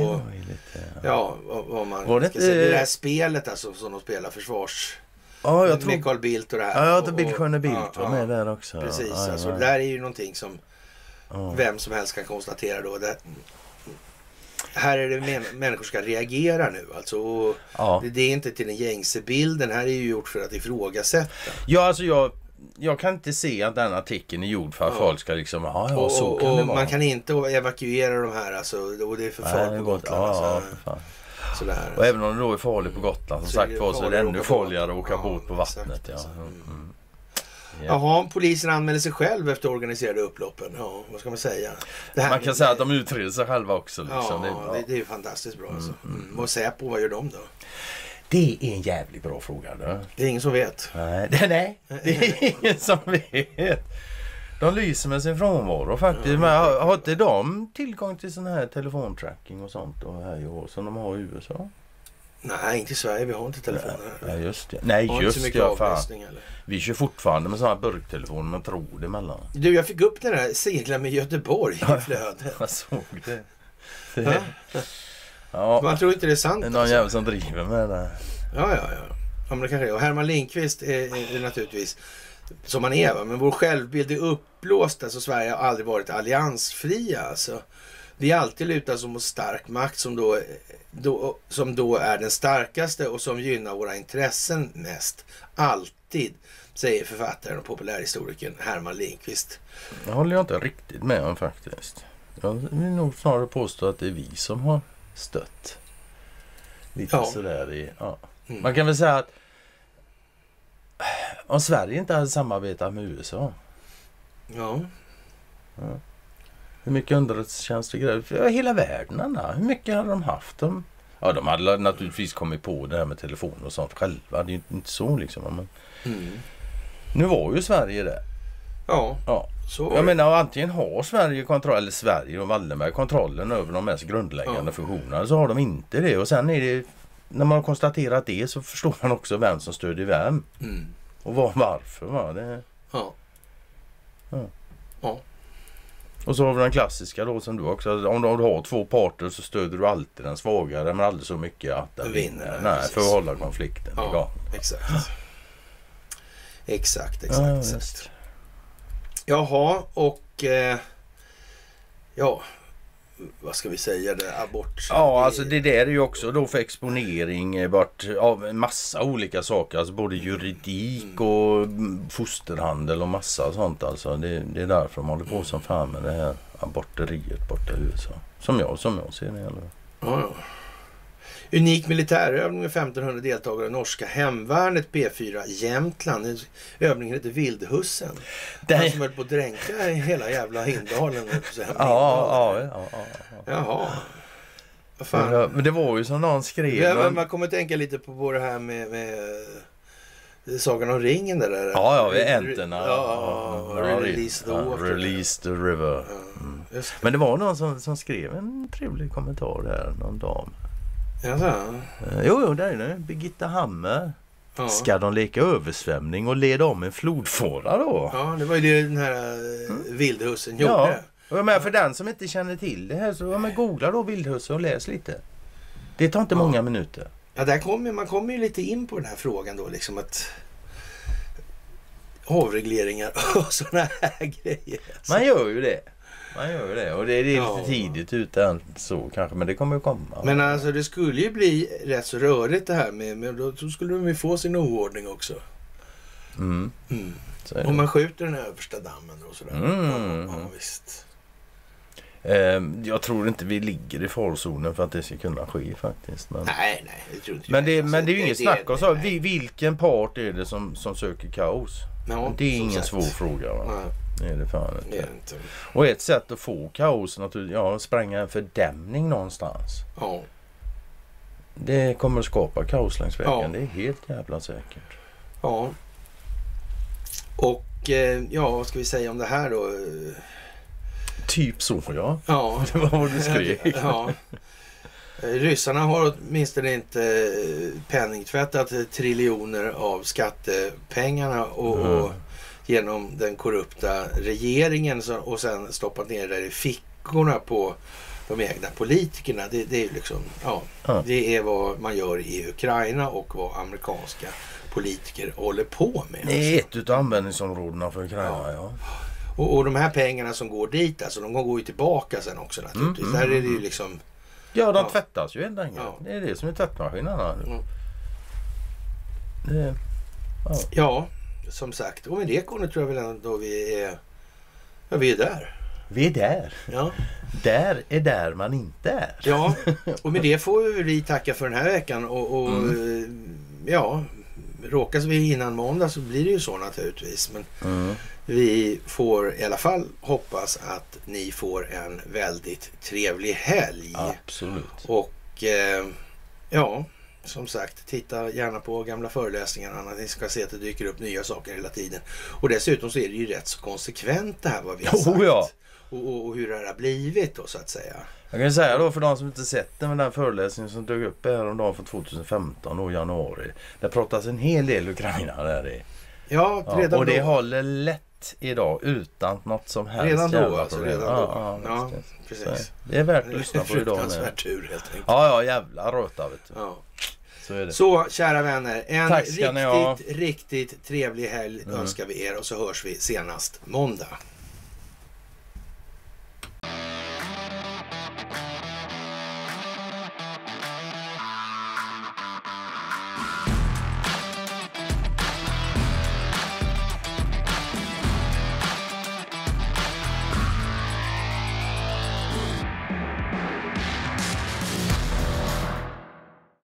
Vad man ska säga. Det här spelet alltså, som de spelar försvars... med Carl Bildt och det här. Ja, Bildsköne Bildt var med där också. Precis, alltså det där är ju någonting som vem som helst kan konstatera då. Här är det människor ska reagera nu. Alltså, det är inte till den gängse bilden. Här är ju gjort för att ifrågasätta. Ja, alltså jag kan inte se att den artikeln är gjord för att folk ska liksom... så kan det vara. Man kan inte evakuera de här. Alltså, och det är för farligt på Gotland. Sådär. Och även om det då är farligt på Gotland, som sagt var, så är det ännu farligare att åka båt på vattnet. Jaha, polisen anmäler sig själv efter organiserade upploppen. Ja, vad ska man säga? Man kan säga att de utreder sig själva också. Liksom. Det är ju fantastiskt bra. Alltså. Vad Säpo, vad gör de då? Det är en jävligt bra fråga. Då. Det är ingen som vet. Nej, det är ingen som vet. De lyser med sin frånvaro faktiskt. Men har inte de tillgång till sån här telefontracking och sånt och här som de har i USA? Nej, inte i Sverige. Vi har inte telefoner. Ja, just det. Nej, har just inte så mycket det. Fan. avläsning, eller? Vi kör fortfarande med sådana här burktelefoner med tråd emellan. Du, jag fick upp den där segla med Göteborg i flödet. Jag såg det. Man tror inte det är sant. Det är någon jävel som driver med det. Ja. Ja, men det kanske är. Och Herman Lindqvist är naturligtvis som man är, va? Men vår självbild är uppblåst. Alltså Sverige har aldrig varit alliansfria. Alltså. Vi är alltid lutat som en stark makt som då är den starkaste och som gynnar våra intressen mest. Alltid, säger författaren och populärhistorikern Herman Lindqvist. Det håller jag inte riktigt med om faktiskt. Jag vill nog snarare påstå att det är vi som har stött. Lite sådär i... Ja. Man kan väl säga att om Sverige inte hade samarbetat med USA. Ja. Hur mycket underrättelsetjänster hela världen, Anna. Hur mycket hade de haft? De hade naturligtvis kommit på det här med telefon och sånt själva. Det är inte så liksom. Men nu var ju Sverige det. Ja. Så jag menar, antingen har Sverige kontroll, eller Sverige och Wallenberg kontrollen över de mest grundläggande funktionerna, så har de inte det. Och sen är det, när man har konstaterat det, så förstår man också vem som stödjer vem. Och varför var det? Ja. Och så har vi den klassiska då som du också, om du har två parter så stöder du alltid den svagare, men aldrig så mycket att den vinner. Nej, för att hålla konflikten. Ja, exakt. Jaha, och vad ska vi säga, det abort. Ja, alltså det där är ju också då för exponering av en massa olika saker, alltså både juridik och fosterhandel och massa sånt, alltså det är därför de håller på som fan med det här aborteriet borta i USA. Som jag ser det. Ja. Unik militärövning med 1500 deltagare, norska hemvärnet P4 Jämtland. Övningen heter Vildhussen. Den som höll på att dränka i hela jävla Hindalen. Jaha. Vad fan? Ja, men det var ju som någon skrev. Man kommer tänka lite på det här med Sagan om ringen där. Ja, vid Enterna. Release the river. Men det var någon som skrev en trevlig kommentar där, någon dam. Jo, där är det. Birgitta Hammer. Ska de leka översvämning och leda om en flodfåra då? Ja, det var ju det den här Vildhussen gjorde. Ja, men för den som inte känner till det här, så googla då Vildhussen och läs lite. Det tar inte många minuter. Ja, man kommer ju lite in på den här frågan då, liksom att avregleringar och sådana här grejer. Alltså. Man gör ju det. Och det är lite tidigt ute än så kanske, men det kommer ju komma. Men alltså det skulle ju bli rätt så rörigt det här med då skulle de ju få sin oordning också. Om man skjuter den översta dammen och sådär. Ja, visst. Jag tror inte vi ligger i farzonen för att det ska kunna ske faktiskt. Men... Nej, det tror inte jag. Men det är ju inget snack om så. Vilken part är det som söker kaos? Ja, det är ingen svår fråga, va? Nej. Det är det fan inte. Det är inte. Och ett sätt att få kaos naturligtvis, spränga en fördämning någonstans. Ja. Det kommer att skapa kaos längs vägen. Det är helt jävla säkert. Ja. Och vad ska vi säga om det här då? Typ så, ja. Ja. Det var vad du skrev. Ja. Ryssarna har åtminstone inte penningtvättat triljoner av skattepengarna och genom den korrupta regeringen och sen stoppat ner det i fickorna på de egna politikerna. Det är ju liksom, det är vad man gör i Ukraina och vad amerikanska politiker håller på med. Det är ett av användningsområdena för Ukraina, ja. Och de här pengarna som går dit, alltså de går ju tillbaka sen också naturligtvis. Där är det ju liksom... Ja, de tvättas ju helt enkelt. Ja. Det är det som är tvättmaskinerna. Ja, som sagt. Och med det tror jag väl ändå vi är där. Vi är där. Ja. Där är där man inte är. Ja, och med det får vi tacka för den här veckan. Och råkas vi innan måndag så blir det ju så naturligtvis. Men vi får i alla fall hoppas att ni får en väldigt trevlig helg. Absolut. Och som sagt, titta gärna på gamla föreläsningar. Ni ska se att det dyker upp nya saker hela tiden. Och dessutom så är det ju rätt så konsekvent det här vad vi har sagt. Och hur det har blivit då, så att säga. Jag kan säga då för de som inte sett den, med den föreläsningen som dök upp här om dagen för 2015 och januari. Det pratas en hel del Ukraina där i. Ja, redan och det då. håller lätt idag utan något som helst. Redan då jävla alltså, problem. redan då. Ja, precis. Så det är värt att lyssna på idag. Fruktansvärt tur helt enkelt. Ja, jävla röta vet du. Ja. Så är det. Så kära vänner, en Tack ska ni ha. riktigt trevlig helg önskar vi er och så hörs vi senast måndag.